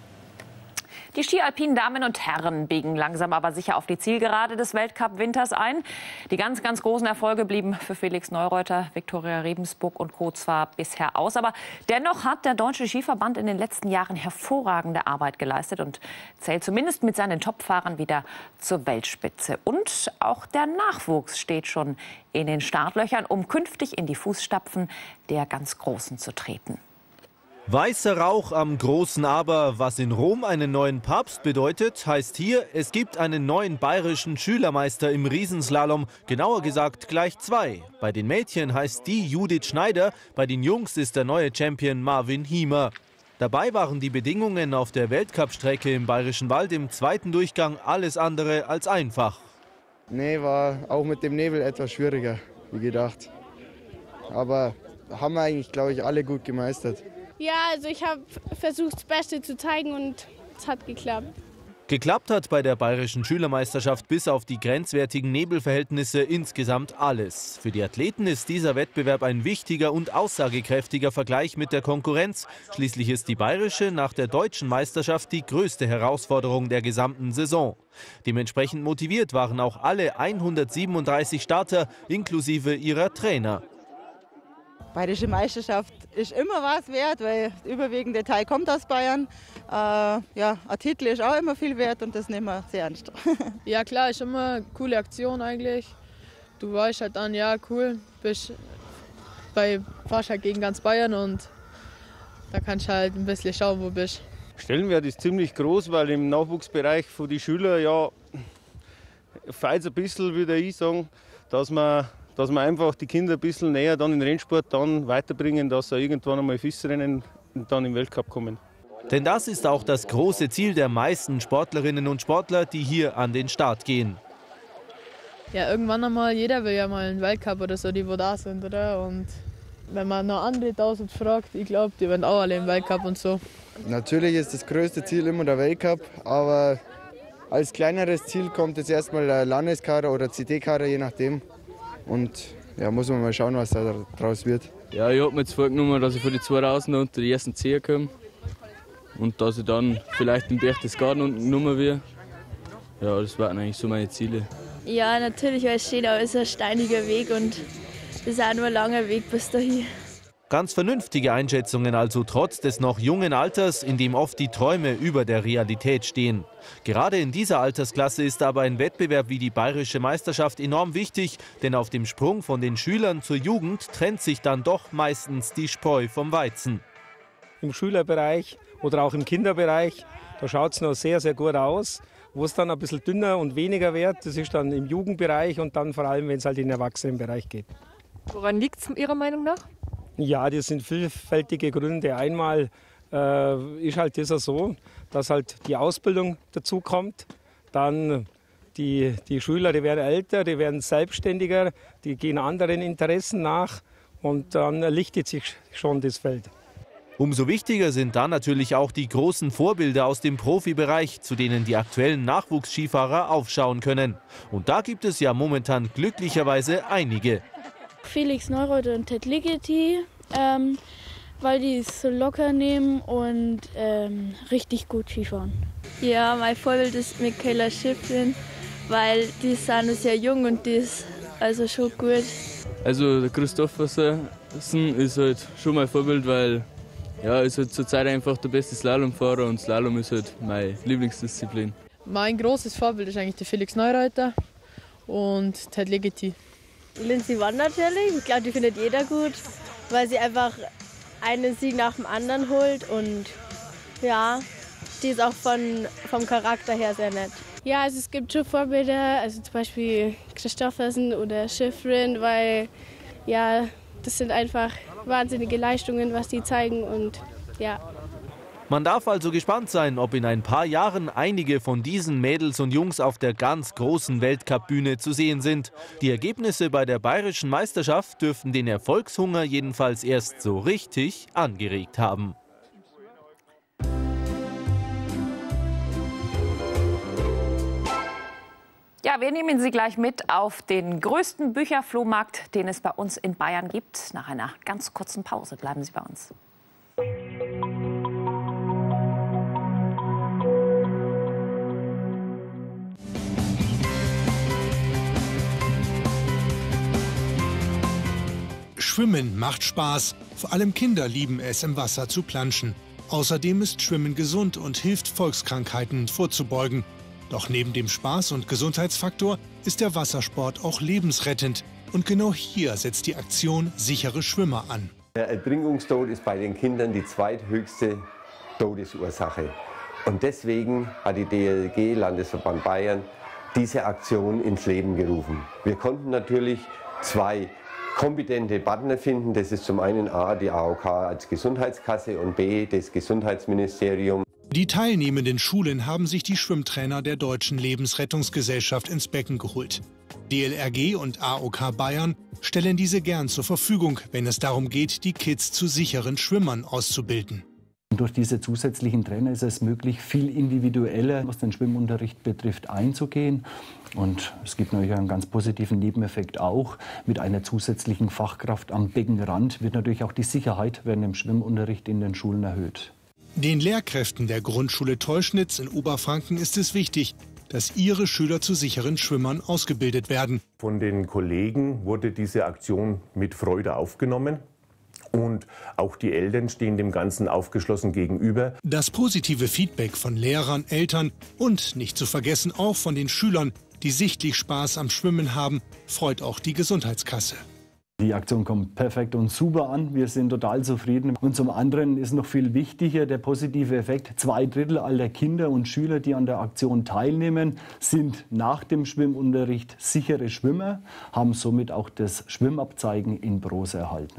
Die skialpinen Damen und Herren biegen langsam aber sicher auf die Zielgerade des Weltcup-Winters ein. Die ganz großen Erfolge blieben für Felix Neureuter, Viktoria Rebensburg und Co. zwar bisher aus. Aber dennoch hat der Deutsche Skiverband in den letzten Jahren hervorragende Arbeit geleistet und zählt zumindest mit seinen Topfahrern wieder zur Weltspitze. Und auch der Nachwuchs steht schon in den Startlöchern, um künftig in die Fußstapfen der ganz Großen zu treten. Weißer Rauch am großen Aber. Was in Rom einen neuen Papst bedeutet, heißt hier, es gibt einen neuen bayerischen Schülermeister im Riesenslalom. Genauer gesagt gleich 2. Bei den Mädchen heißt die Judith Schneider, bei den Jungs ist der neue Champion Marvin Hiemer. Dabei waren die Bedingungen auf der Weltcup-Strecke im Bayerischen Wald im zweiten Durchgang alles andere als einfach. Nee, war auch mit dem Nebel etwas schwieriger, wie gedacht. Aber haben wir eigentlich, glaube ich, alle gut gemeistert. Ja, also ich habe versucht, das Beste zu zeigen und es hat geklappt. Geklappt hat bei der bayerischen Schülermeisterschaft bis auf die grenzwertigen Nebelverhältnisse insgesamt alles. Für die Athleten ist dieser Wettbewerb ein wichtiger und aussagekräftiger Vergleich mit der Konkurrenz. Schließlich ist die bayerische nach der deutschen Meisterschaft die größte Herausforderung der gesamten Saison. Dementsprechend motiviert waren auch alle 137 Starter inklusive ihrer Trainer. Bayerische Meisterschaft ist immer was wert, weil der überwiegende Teil kommt aus Bayern. Ja, ein Titel ist auch immer viel wert und das nehmen wir sehr ernst. Ja klar, ist immer eine coole Aktion eigentlich. Du weißt halt dann, ja cool, fahrst halt gegen ganz Bayern und da kannst du halt ein bisschen schauen, wo du bist. Stellenwert ist ziemlich groß, weil im Nachwuchsbereich von den Schülern ja fehlt es ein bisschen, würde ich sagen, dass man einfach die Kinder ein bisschen näher dann in den Rennsport dann weiterbringen, dass sie irgendwann einmal FIS-Rennen und dann im Weltcup kommen. Denn das ist auch das große Ziel der meisten Sportlerinnen und Sportler, die hier an den Start gehen. Ja, irgendwann einmal, jeder will ja mal einen Weltcup oder so, die wo da sind, oder? Und wenn man noch andere 1000 fragt, ich glaube, die werden auch alle im Weltcup und so. Natürlich ist das größte Ziel immer der Weltcup, aber als kleineres Ziel kommt jetzt erstmal der Landeskader oder CT-Kader, je nachdem. Und ja, muss man mal schauen, was da draus wird. Ja, ich habe mir jetzt vorgenommen, dass ich für die 2000 unter die ersten 10 komme. Und dass ich dann vielleicht im Berchtesgaden unten genommen werde. Ja, das waren eigentlich so meine Ziele. Ja, natürlich, weil es steht, aber es ist ein steiniger Weg und es ist auch nur ein langer Weg bis dahin. Ganz vernünftige Einschätzungen also trotz des noch jungen Alters, in dem oft die Träume über der Realität stehen. Gerade in dieser Altersklasse ist aber ein Wettbewerb wie die Bayerische Meisterschaft enorm wichtig, denn auf dem Sprung von den Schülern zur Jugend trennt sich dann doch meistens die Spreu vom Weizen. Im Schülerbereich oder auch im Kinderbereich, da schaut es noch sehr, sehr gut aus. Wo es dann ein bisschen dünner und weniger wird, das ist dann im Jugendbereich und dann vor allem, wenn es halt in den Erwachsenenbereich geht. Woran liegt es Ihrer Meinung nach? Ja, das sind vielfältige Gründe. Einmal ist halt das so, dass halt die Ausbildung dazu kommt. Dann die Schüler, die werden älter, die werden selbstständiger, die gehen anderen Interessen nach und dann lichtet sich schon das Feld. Umso wichtiger sind dann natürlich auch die großen Vorbilder aus dem Profibereich, zu denen die aktuellen Nachwuchsskifahrer aufschauen können. Und da gibt es ja momentan glücklicherweise einige. Felix Neureuter und Ted Ligeti, weil die es so locker nehmen und richtig gut Skifahren. Ja, mein Vorbild ist Michaela Schifrin, weil die sind sehr jung und die ist also schon gut. Also der Christophersen ist halt schon mein Vorbild, weil er ist halt zurzeit einfach der beste Slalomfahrer und Slalom ist halt meine Lieblingsdisziplin. Mein großes Vorbild ist eigentlich der Felix Neureuter und Ted Ligeti. Lindsey Vonn natürlich, ich glaube, die findet jeder gut, weil sie einfach einen Sieg nach dem anderen holt und ja, die ist auch vom Charakter her sehr nett. Ja, also es gibt schon Vorbilder, also zum Beispiel Christophersen oder Schifrin, weil ja, das sind einfach wahnsinnige Leistungen, was die zeigen und ja. Man darf also gespannt sein, ob in ein paar Jahren einige von diesen Mädels und Jungs auf der ganz großen Weltcup-Bühne zu sehen sind. Die Ergebnisse bei der bayerischen Meisterschaft dürften den Erfolgshunger jedenfalls erst so richtig angeregt haben. Ja, wir nehmen Sie gleich mit auf den größten Bücherflohmarkt, den es bei uns in Bayern gibt. Nach einer ganz kurzen Pause bleiben Sie bei uns. Schwimmen macht Spaß. Vor allem Kinder lieben es, im Wasser zu planschen. Außerdem ist Schwimmen gesund und hilft, Volkskrankheiten vorzubeugen. Doch neben dem Spaß- und Gesundheitsfaktor ist der Wassersport auch lebensrettend. Und genau hier setzt die Aktion Sichere Schwimmer an. Der Ertrinkungstod ist bei den Kindern die zweithöchste Todesursache. Und deswegen hat die DLG, Landesverband Bayern, diese Aktion ins Leben gerufen. Wir konnten natürlich zwei kompetente Partner finden. Das ist zum einen A, die AOK als Gesundheitskasse und B, das Gesundheitsministerium. Die teilnehmenden Schulen haben sich die Schwimmtrainer der Deutschen Lebensrettungsgesellschaft ins Becken geholt. DLRG und AOK Bayern stellen diese gern zur Verfügung, wenn es darum geht, die Kids zu sicheren Schwimmern auszubilden. Durch diese zusätzlichen Trainer ist es möglich, viel individueller, was den Schwimmunterricht betrifft, einzugehen. Und es gibt natürlich einen ganz positiven Nebeneffekt auch. Mit einer zusätzlichen Fachkraft am Beckenrand wird natürlich auch die Sicherheit während dem Schwimmunterricht in den Schulen erhöht. Den Lehrkräften der Grundschule Teuschnitz in Oberfranken ist es wichtig, dass ihre Schüler zu sicheren Schwimmern ausgebildet werden. Von den Kollegen wurde diese Aktion mit Freude aufgenommen. Und auch die Eltern stehen dem Ganzen aufgeschlossen gegenüber. Das positive Feedback von Lehrern, Eltern und nicht zu vergessen auch von den Schülern, die sichtlich Spaß am Schwimmen haben, freut auch die Gesundheitskasse. Die Aktion kommt perfekt und super an. Wir sind total zufrieden. Und zum anderen ist noch viel wichtiger der positive Effekt. 2/3 aller Kinder und Schüler, die an der Aktion teilnehmen, sind nach dem Schwimmunterricht sichere Schwimmer, haben somit auch das Schwimmabzeichen in Bronze erhalten.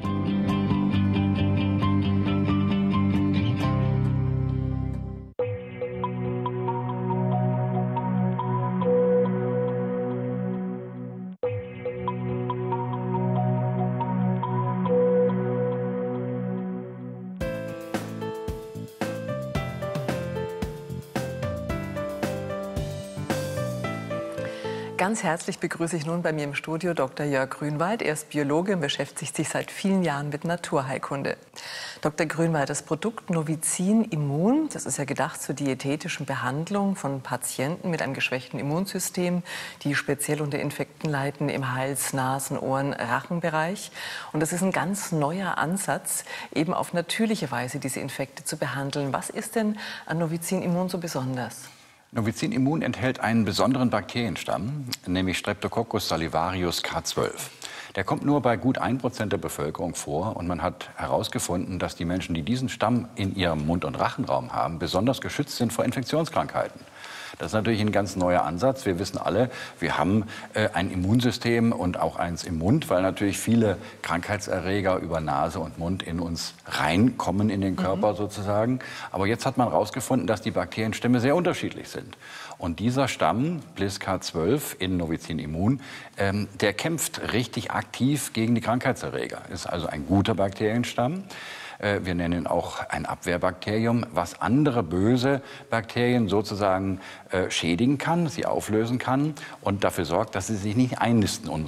Ganz herzlich begrüße ich nun bei mir im Studio Dr. Jörg Grünwald. Er ist Biologe und beschäftigt sich seit vielen Jahren mit Naturheilkunde. Dr. Grünwald, das Produkt Novizin Immun, das ist ja gedacht zur diätetischen Behandlung von Patienten mit einem geschwächten Immunsystem, die speziell unter Infekten leiden im Hals-, Nasen-, Ohren-, Rachenbereich. Und das ist ein ganz neuer Ansatz, eben auf natürliche Weise diese Infekte zu behandeln. Was ist denn an Novizin Immun so besonders? Novizin Immun enthält einen besonderen Bakterienstamm, nämlich Streptococcus salivarius K12. Der kommt nur bei gut 1% der Bevölkerung vor und man hat herausgefunden, dass die Menschen, die diesen Stamm in ihrem Mund- und Rachenraum haben, besonders geschützt sind vor Infektionskrankheiten. Das ist natürlich ein ganz neuer Ansatz. Wir wissen alle, wir haben ein Immunsystem und auch eins im Mund, weil natürlich viele Krankheitserreger über Nase und Mund in uns reinkommen in den Körper sozusagen. Aber jetzt hat man herausgefunden, dass die Bakterienstämme sehr unterschiedlich sind. Und dieser Stamm, BLIS-K12 in Novizin Immun, der kämpft richtig aktiv gegen die Krankheitserreger. Ist also ein guter Bakterienstamm. Wir nennen ihn auch ein Abwehrbakterium, was andere böse Bakterien sozusagen schädigen kann, sie auflösen kann und dafür sorgt, dass sie sich nicht einnisten in unserem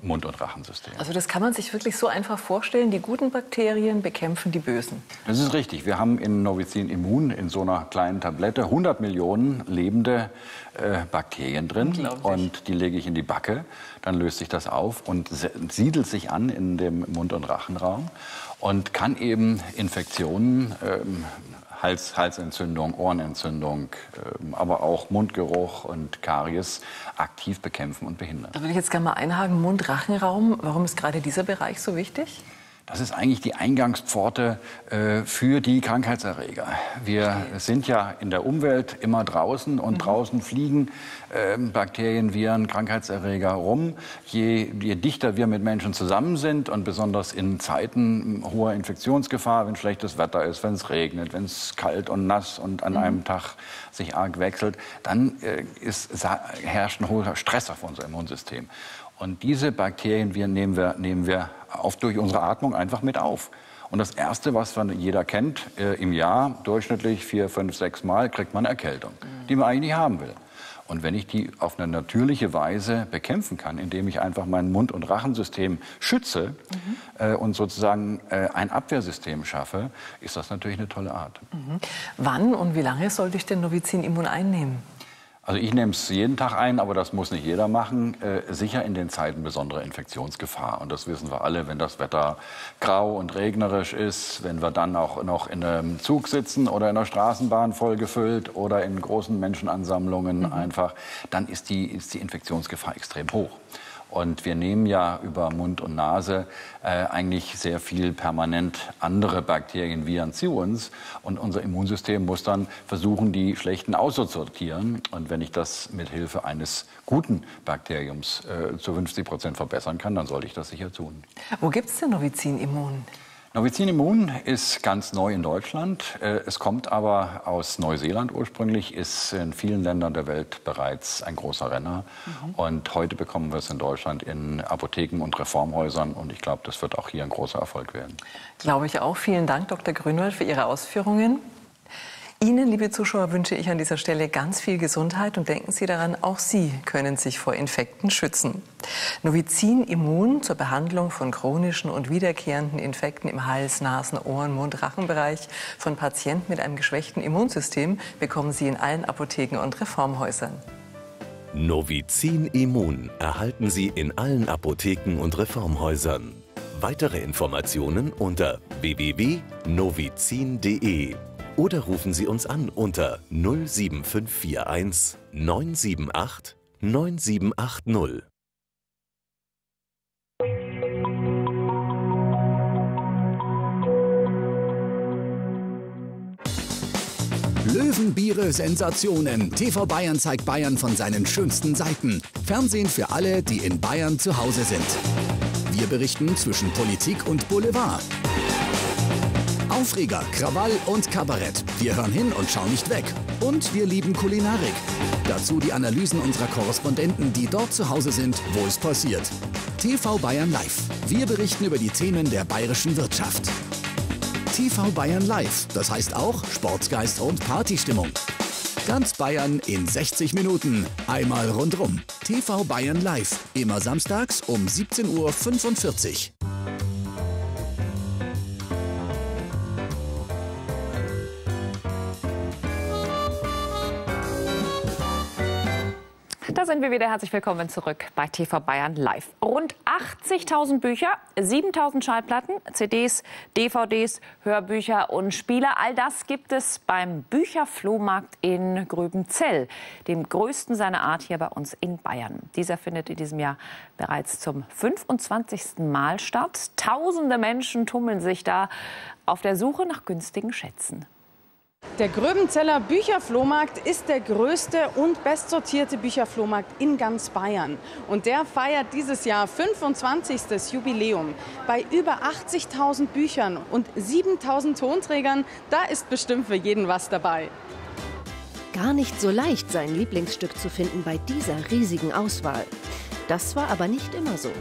Mund- und Rachensystem. Also das kann man sich wirklich so einfach vorstellen, die guten Bakterien bekämpfen die bösen. Das ist richtig. Wir haben in Novizin Immun in so einer kleinen Tablette 100 Millionen lebende Bakterien drin und die lege ich in die Backe. Dann löst sich das auf und siedelt sich an in dem Mund- und Rachenraum und kann eben Infektionen, Halsentzündung, Ohrenentzündung, aber auch Mundgeruch und Karies aktiv bekämpfen und behindern. Da würde ich jetzt gerne mal einhaken, Mund-Rachenraum. Warum ist gerade dieser Bereich so wichtig? Das ist eigentlich die Eingangspforte für die Krankheitserreger. Wir sind ja in der Umwelt immer draußen und draußen fliegen Bakterien, Viren, Krankheitserreger rum. Je dichter wir mit Menschen zusammen sind und besonders in Zeiten hoher Infektionsgefahr, wenn schlechtes Wetter ist, wenn es regnet, wenn es kalt und nass und an einem Tag sich arg wechselt, dann herrscht ein hoher Stress auf unser Immunsystem. Und diese Bakterien nehmen wir durch unsere Atmung einfach mit auf. Und das Erste, was jeder kennt, im Jahr durchschnittlich 4, 5, 6 Mal kriegt man Erkältung, die man eigentlich nicht haben will. Und wenn ich die auf eine natürliche Weise bekämpfen kann, indem ich einfach mein Mund- und Rachensystem schütze und sozusagen ein Abwehrsystem schaffe, ist das natürlich eine tolle Art. Wann und wie lange sollte ich denn Novizin Immun einnehmen? Also ich nehme es jeden Tag ein, aber das muss nicht jeder machen. Sicher in den Zeiten besonderer Infektionsgefahr. Und das wissen wir alle, wenn das Wetter grau und regnerisch ist, wenn wir dann auch noch in einem Zug sitzen oder in der Straßenbahn vollgefüllt oder in großen Menschenansammlungen einfach, dann ist die Infektionsgefahr extrem hoch. Und wir nehmen ja über Mund und Nase eigentlich sehr viel permanent andere Bakterien, Viren zu uns. Und unser Immunsystem muss dann versuchen, die schlechten auszusortieren. Und wenn ich das mit Hilfe eines guten Bakteriums zu 50% verbessern kann, dann sollte ich das sicher tun. Wo gibt es denn Novizin Immun? Novizin Immun ist ganz neu in Deutschland. Es kommt aber aus Neuseeland ursprünglich, ist in vielen Ländern der Welt bereits ein großer Renner. Und heute bekommen wir es in Deutschland in Apotheken und Reformhäusern. Und ich glaube, das wird auch hier ein großer Erfolg werden. Glaube ich auch. Vielen Dank, Dr. Grünwald, für Ihre Ausführungen. Ihnen, liebe Zuschauer, wünsche ich an dieser Stelle ganz viel Gesundheit und denken Sie daran, auch Sie können sich vor Infekten schützen. Novizin Immun zur Behandlung von chronischen und wiederkehrenden Infekten im Hals-, Nasen-, Ohren-, Mund-, Rachenbereich von Patienten mit einem geschwächten Immunsystem bekommen Sie in allen Apotheken und Reformhäusern. Novizin Immun erhalten Sie in allen Apotheken und Reformhäusern. Weitere Informationen unter www.novizin.de. Oder rufen Sie uns an unter 07541 978 9780. Löwenbiere Sensationen. TV Bayern zeigt Bayern von seinen schönsten Seiten. Fernsehen für alle, die in Bayern zu Hause sind. Wir berichten zwischen Politik und Boulevard. Aufreger, Krawall und Kabarett. Wir hören hin und schauen nicht weg. Und wir lieben Kulinarik. Dazu die Analysen unserer Korrespondenten, die dort zu Hause sind, wo es passiert. TV Bayern Live. Wir berichten über die Themen der bayerischen Wirtschaft. TV Bayern Live, das heißt auch Sportsgeist und Partystimmung. Ganz Bayern in 60 Minuten. Einmal rundrum. TV Bayern Live. Immer samstags um 17:45 Uhr. Da sind wir wieder. Herzlich willkommen zurück bei TV Bayern Live. Rund 80.000 Bücher, 7.000 Schallplatten, CDs, DVDs, Hörbücher und Spiele. All das gibt es beim Bücherflohmarkt in Gröbenzell, dem größten seiner Art hier bei uns in Bayern. Dieser findet in diesem Jahr bereits zum 25. Mal statt. Tausende Menschen tummeln sich da auf der Suche nach günstigen Schätzen. Der Gröbenzeller Bücherflohmarkt ist der größte und bestsortierte Bücherflohmarkt in ganz Bayern. Und der feiert dieses Jahr 25. Jubiläum. Bei über 80.000 Büchern und 7.000 Tonträgern, da ist bestimmt für jeden was dabei. Gar nicht so leicht, sein Lieblingsstück zu finden bei dieser riesigen Auswahl. Das war aber nicht immer so.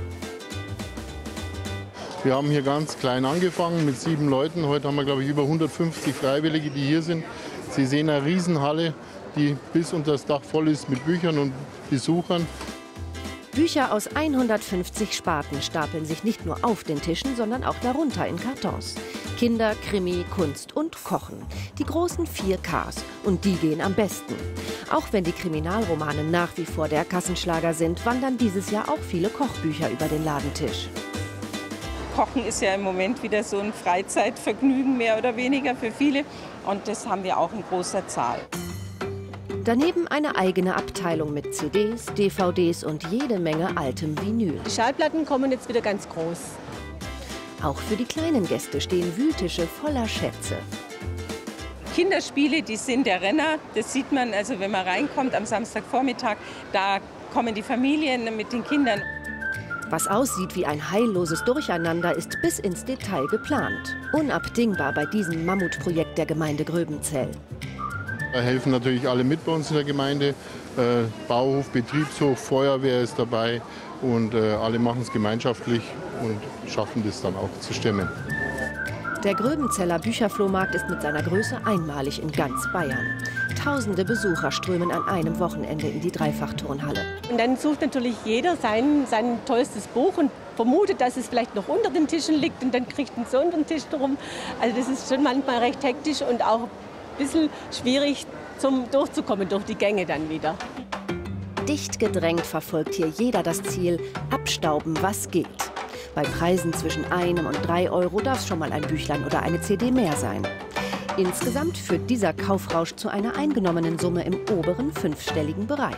Wir haben hier ganz klein angefangen mit 7 Leuten. Heute haben wir, glaube ich, über 150 Freiwillige, die hier sind. Sie sehen eine Riesenhalle, die bis unter das Dach voll ist mit Büchern und Besuchern. Bücher aus 150 Sparten stapeln sich nicht nur auf den Tischen, sondern auch darunter in Kartons. Kinder, Krimi, Kunst und Kochen. Die großen 4 Ks. Und die gehen am besten. Auch wenn die Kriminalromane nach wie vor der Kassenschlager sind, wandern dieses Jahr auch viele Kochbücher über den Ladentisch. Kochen ist ja im Moment wieder so ein Freizeitvergnügen, mehr oder weniger für viele. Und das haben wir auch in großer Zahl. Daneben eine eigene Abteilung mit CDs, DVDs und jede Menge altem Vinyl. Die Schallplatten kommen jetzt wieder ganz groß. Auch für die kleinen Gäste stehen Wühltische voller Schätze. Kinderspiele, die sind der Renner. Das sieht man, also wenn man reinkommt am Samstagvormittag, da kommen die Familien mit den Kindern. Was aussieht wie ein heilloses Durcheinander, ist bis ins Detail geplant. Unabdingbar bei diesem Mammutprojekt der Gemeinde Gröbenzell. Da helfen natürlich alle mit bei uns in der Gemeinde. Bauhof, Betriebshof, Feuerwehr ist dabei und alle machen es gemeinschaftlich und schaffen das dann auch zu stemmen. Der Gröbenzeller Bücherflohmarkt ist mit seiner Größe einmalig in ganz Bayern. Tausende Besucher strömen an einem Wochenende in die Dreifachturnhalle. Und dann sucht natürlich jeder sein tollstes Buch und vermutet, dass es vielleicht noch unter den Tischen liegt und dann kriegt man so unter den Tisch drum. Also das ist schon manchmal recht hektisch und auch ein bisschen schwierig durchzukommen durch die Gänge dann wieder. Dicht gedrängt verfolgt hier jeder das Ziel, abstauben, was geht. Bei Preisen zwischen 1 und 3 Euro darf es schon mal ein Büchlein oder eine CD mehr sein. Insgesamt führt dieser Kaufrausch zu einer eingenommenen Summe im oberen 5-stelligen Bereich.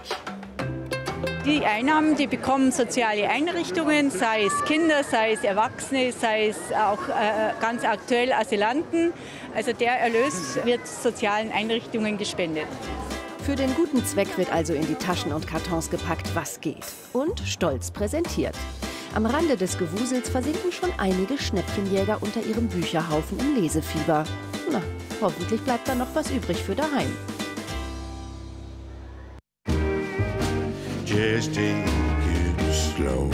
Die Einnahmen, die bekommen soziale Einrichtungen, sei es Kinder, sei es Erwachsene, sei es auch ganz aktuell Asylanten. Also der Erlös wird sozialen Einrichtungen gespendet. Für den guten Zweck wird also in die Taschen und Kartons gepackt, was geht. Und stolz präsentiert. Am Rande des Gewusels versinken schon einige Schnäppchenjäger unter ihrem Bücherhaufen im Lesefieber. Na, hoffentlich bleibt da noch was übrig für daheim. Just take it slow.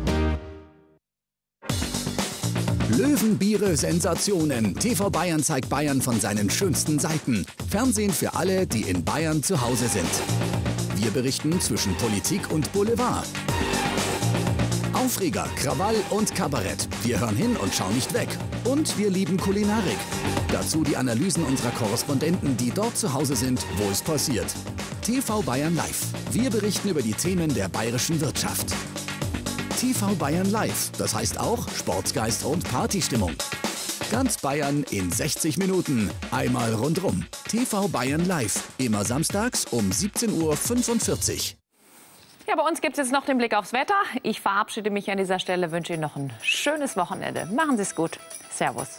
Löwenbiere Sensationen. TV Bayern zeigt Bayern von seinen schönsten Seiten. Fernsehen für alle, die in Bayern zu Hause sind. Wir berichten zwischen Politik und Boulevard. Aufreger, Krawall und Kabarett. Wir hören hin und schauen nicht weg. Und wir lieben Kulinarik. Dazu die Analysen unserer Korrespondenten, die dort zu Hause sind, wo es passiert. TV Bayern Live. Wir berichten über die Themen der bayerischen Wirtschaft. TV Bayern Live, das heißt auch Sportsgeist und Partystimmung. Ganz Bayern in 60 Minuten. Einmal rundrum. TV Bayern Live. Immer samstags um 17:45 Uhr. Ja, bei uns gibt es jetzt noch den Blick aufs Wetter. Ich verabschiede mich an dieser Stelle, wünsche Ihnen noch ein schönes Wochenende. Machen Sie es gut. Servus.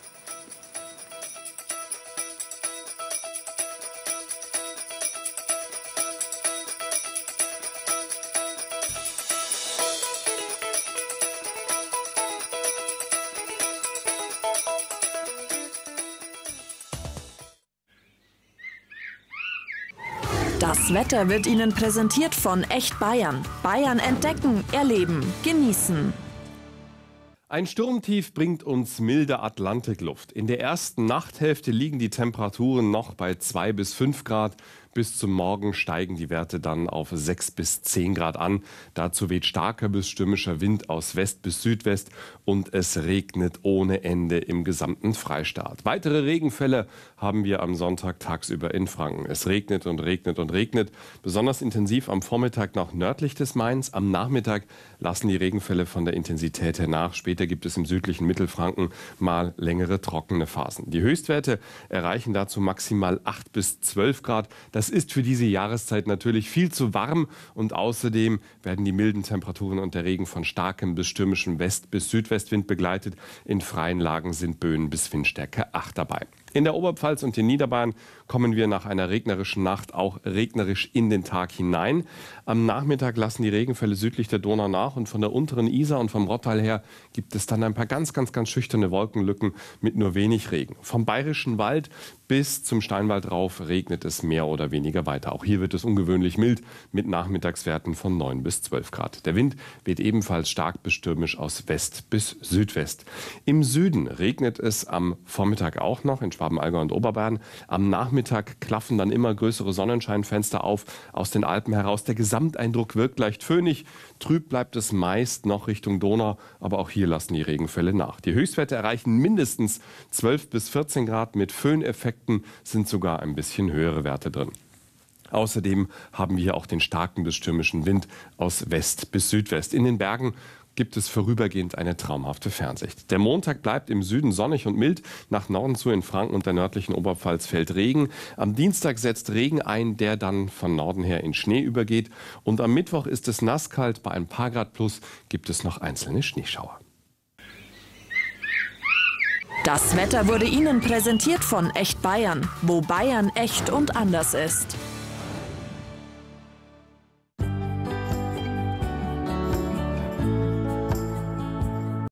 Das Wetter wird Ihnen präsentiert von Echt Bayern. Bayern entdecken, erleben, genießen. Ein Sturmtief bringt uns milde Atlantikluft. In der ersten Nachthälfte liegen die Temperaturen noch bei 2 bis 5 Grad. Bis zum Morgen steigen die Werte dann auf 6 bis 10 Grad an. Dazu weht starker bis stürmischer Wind aus West bis Südwest und es regnet ohne Ende im gesamten Freistaat. Weitere Regenfälle haben wir am Sonntag tagsüber in Franken. Es regnet und regnet und regnet. Besonders intensiv am Vormittag noch nördlich des Mains. Am Nachmittag lassen die Regenfälle von der Intensität her nach. Später gibt es im südlichen Mittelfranken mal längere trockene Phasen. Die Höchstwerte erreichen dazu maximal 8 bis 12 Grad. Das ist für diese Jahreszeit natürlich viel zu warm und außerdem werden die milden Temperaturen und der Regen von starkem bis stürmischem West- bis Südwestwind begleitet. In freien Lagen sind Böen bis Windstärke 8 dabei. In der Oberpfalz und in Niederbayern kommen wir nach einer regnerischen Nacht auch regnerisch in den Tag hinein. Am Nachmittag lassen die Regenfälle südlich der Donau nach und von der unteren Isar und vom Rottal her gibt es dann ein paar ganz schüchterne Wolkenlücken mit nur wenig Regen. Vom Bayerischen Wald bis zum Steinwald rauf regnet es mehr oder weniger weiter. Auch hier wird es ungewöhnlich mild mit Nachmittagswerten von 9 bis 12 Grad. Der Wind weht ebenfalls stark bis stürmisch aus West bis Südwest. Im Süden regnet es am Vormittag auch noch. In Schwaben, Allgäu und Oberbayern. Am Nachmittag klaffen dann immer größere Sonnenscheinfenster auf aus den Alpen heraus. Der Gesamteindruck wirkt leicht föhnig. Trüb bleibt es meist noch Richtung Donau, aber auch hier lassen die Regenfälle nach. Die Höchstwerte erreichen mindestens 12 bis 14 Grad. Mit Föhneffekten sind sogar ein bisschen höhere Werte drin. Außerdem haben wir hier auch den starken bis stürmischen Wind aus West bis Südwest. In den Bergen gibt es vorübergehend eine traumhafte Fernsicht. Der Montag bleibt im Süden sonnig und mild. Nach Norden zu in Franken und der nördlichen Oberpfalz fällt Regen. Am Dienstag setzt Regen ein, der dann von Norden her in Schnee übergeht. Und am Mittwoch ist es nasskalt. Bei ein paar Grad plus gibt es noch einzelne Schneeschauer. Das Wetter wurde Ihnen präsentiert von Echt Bayern, wo Bayern echt und anders ist.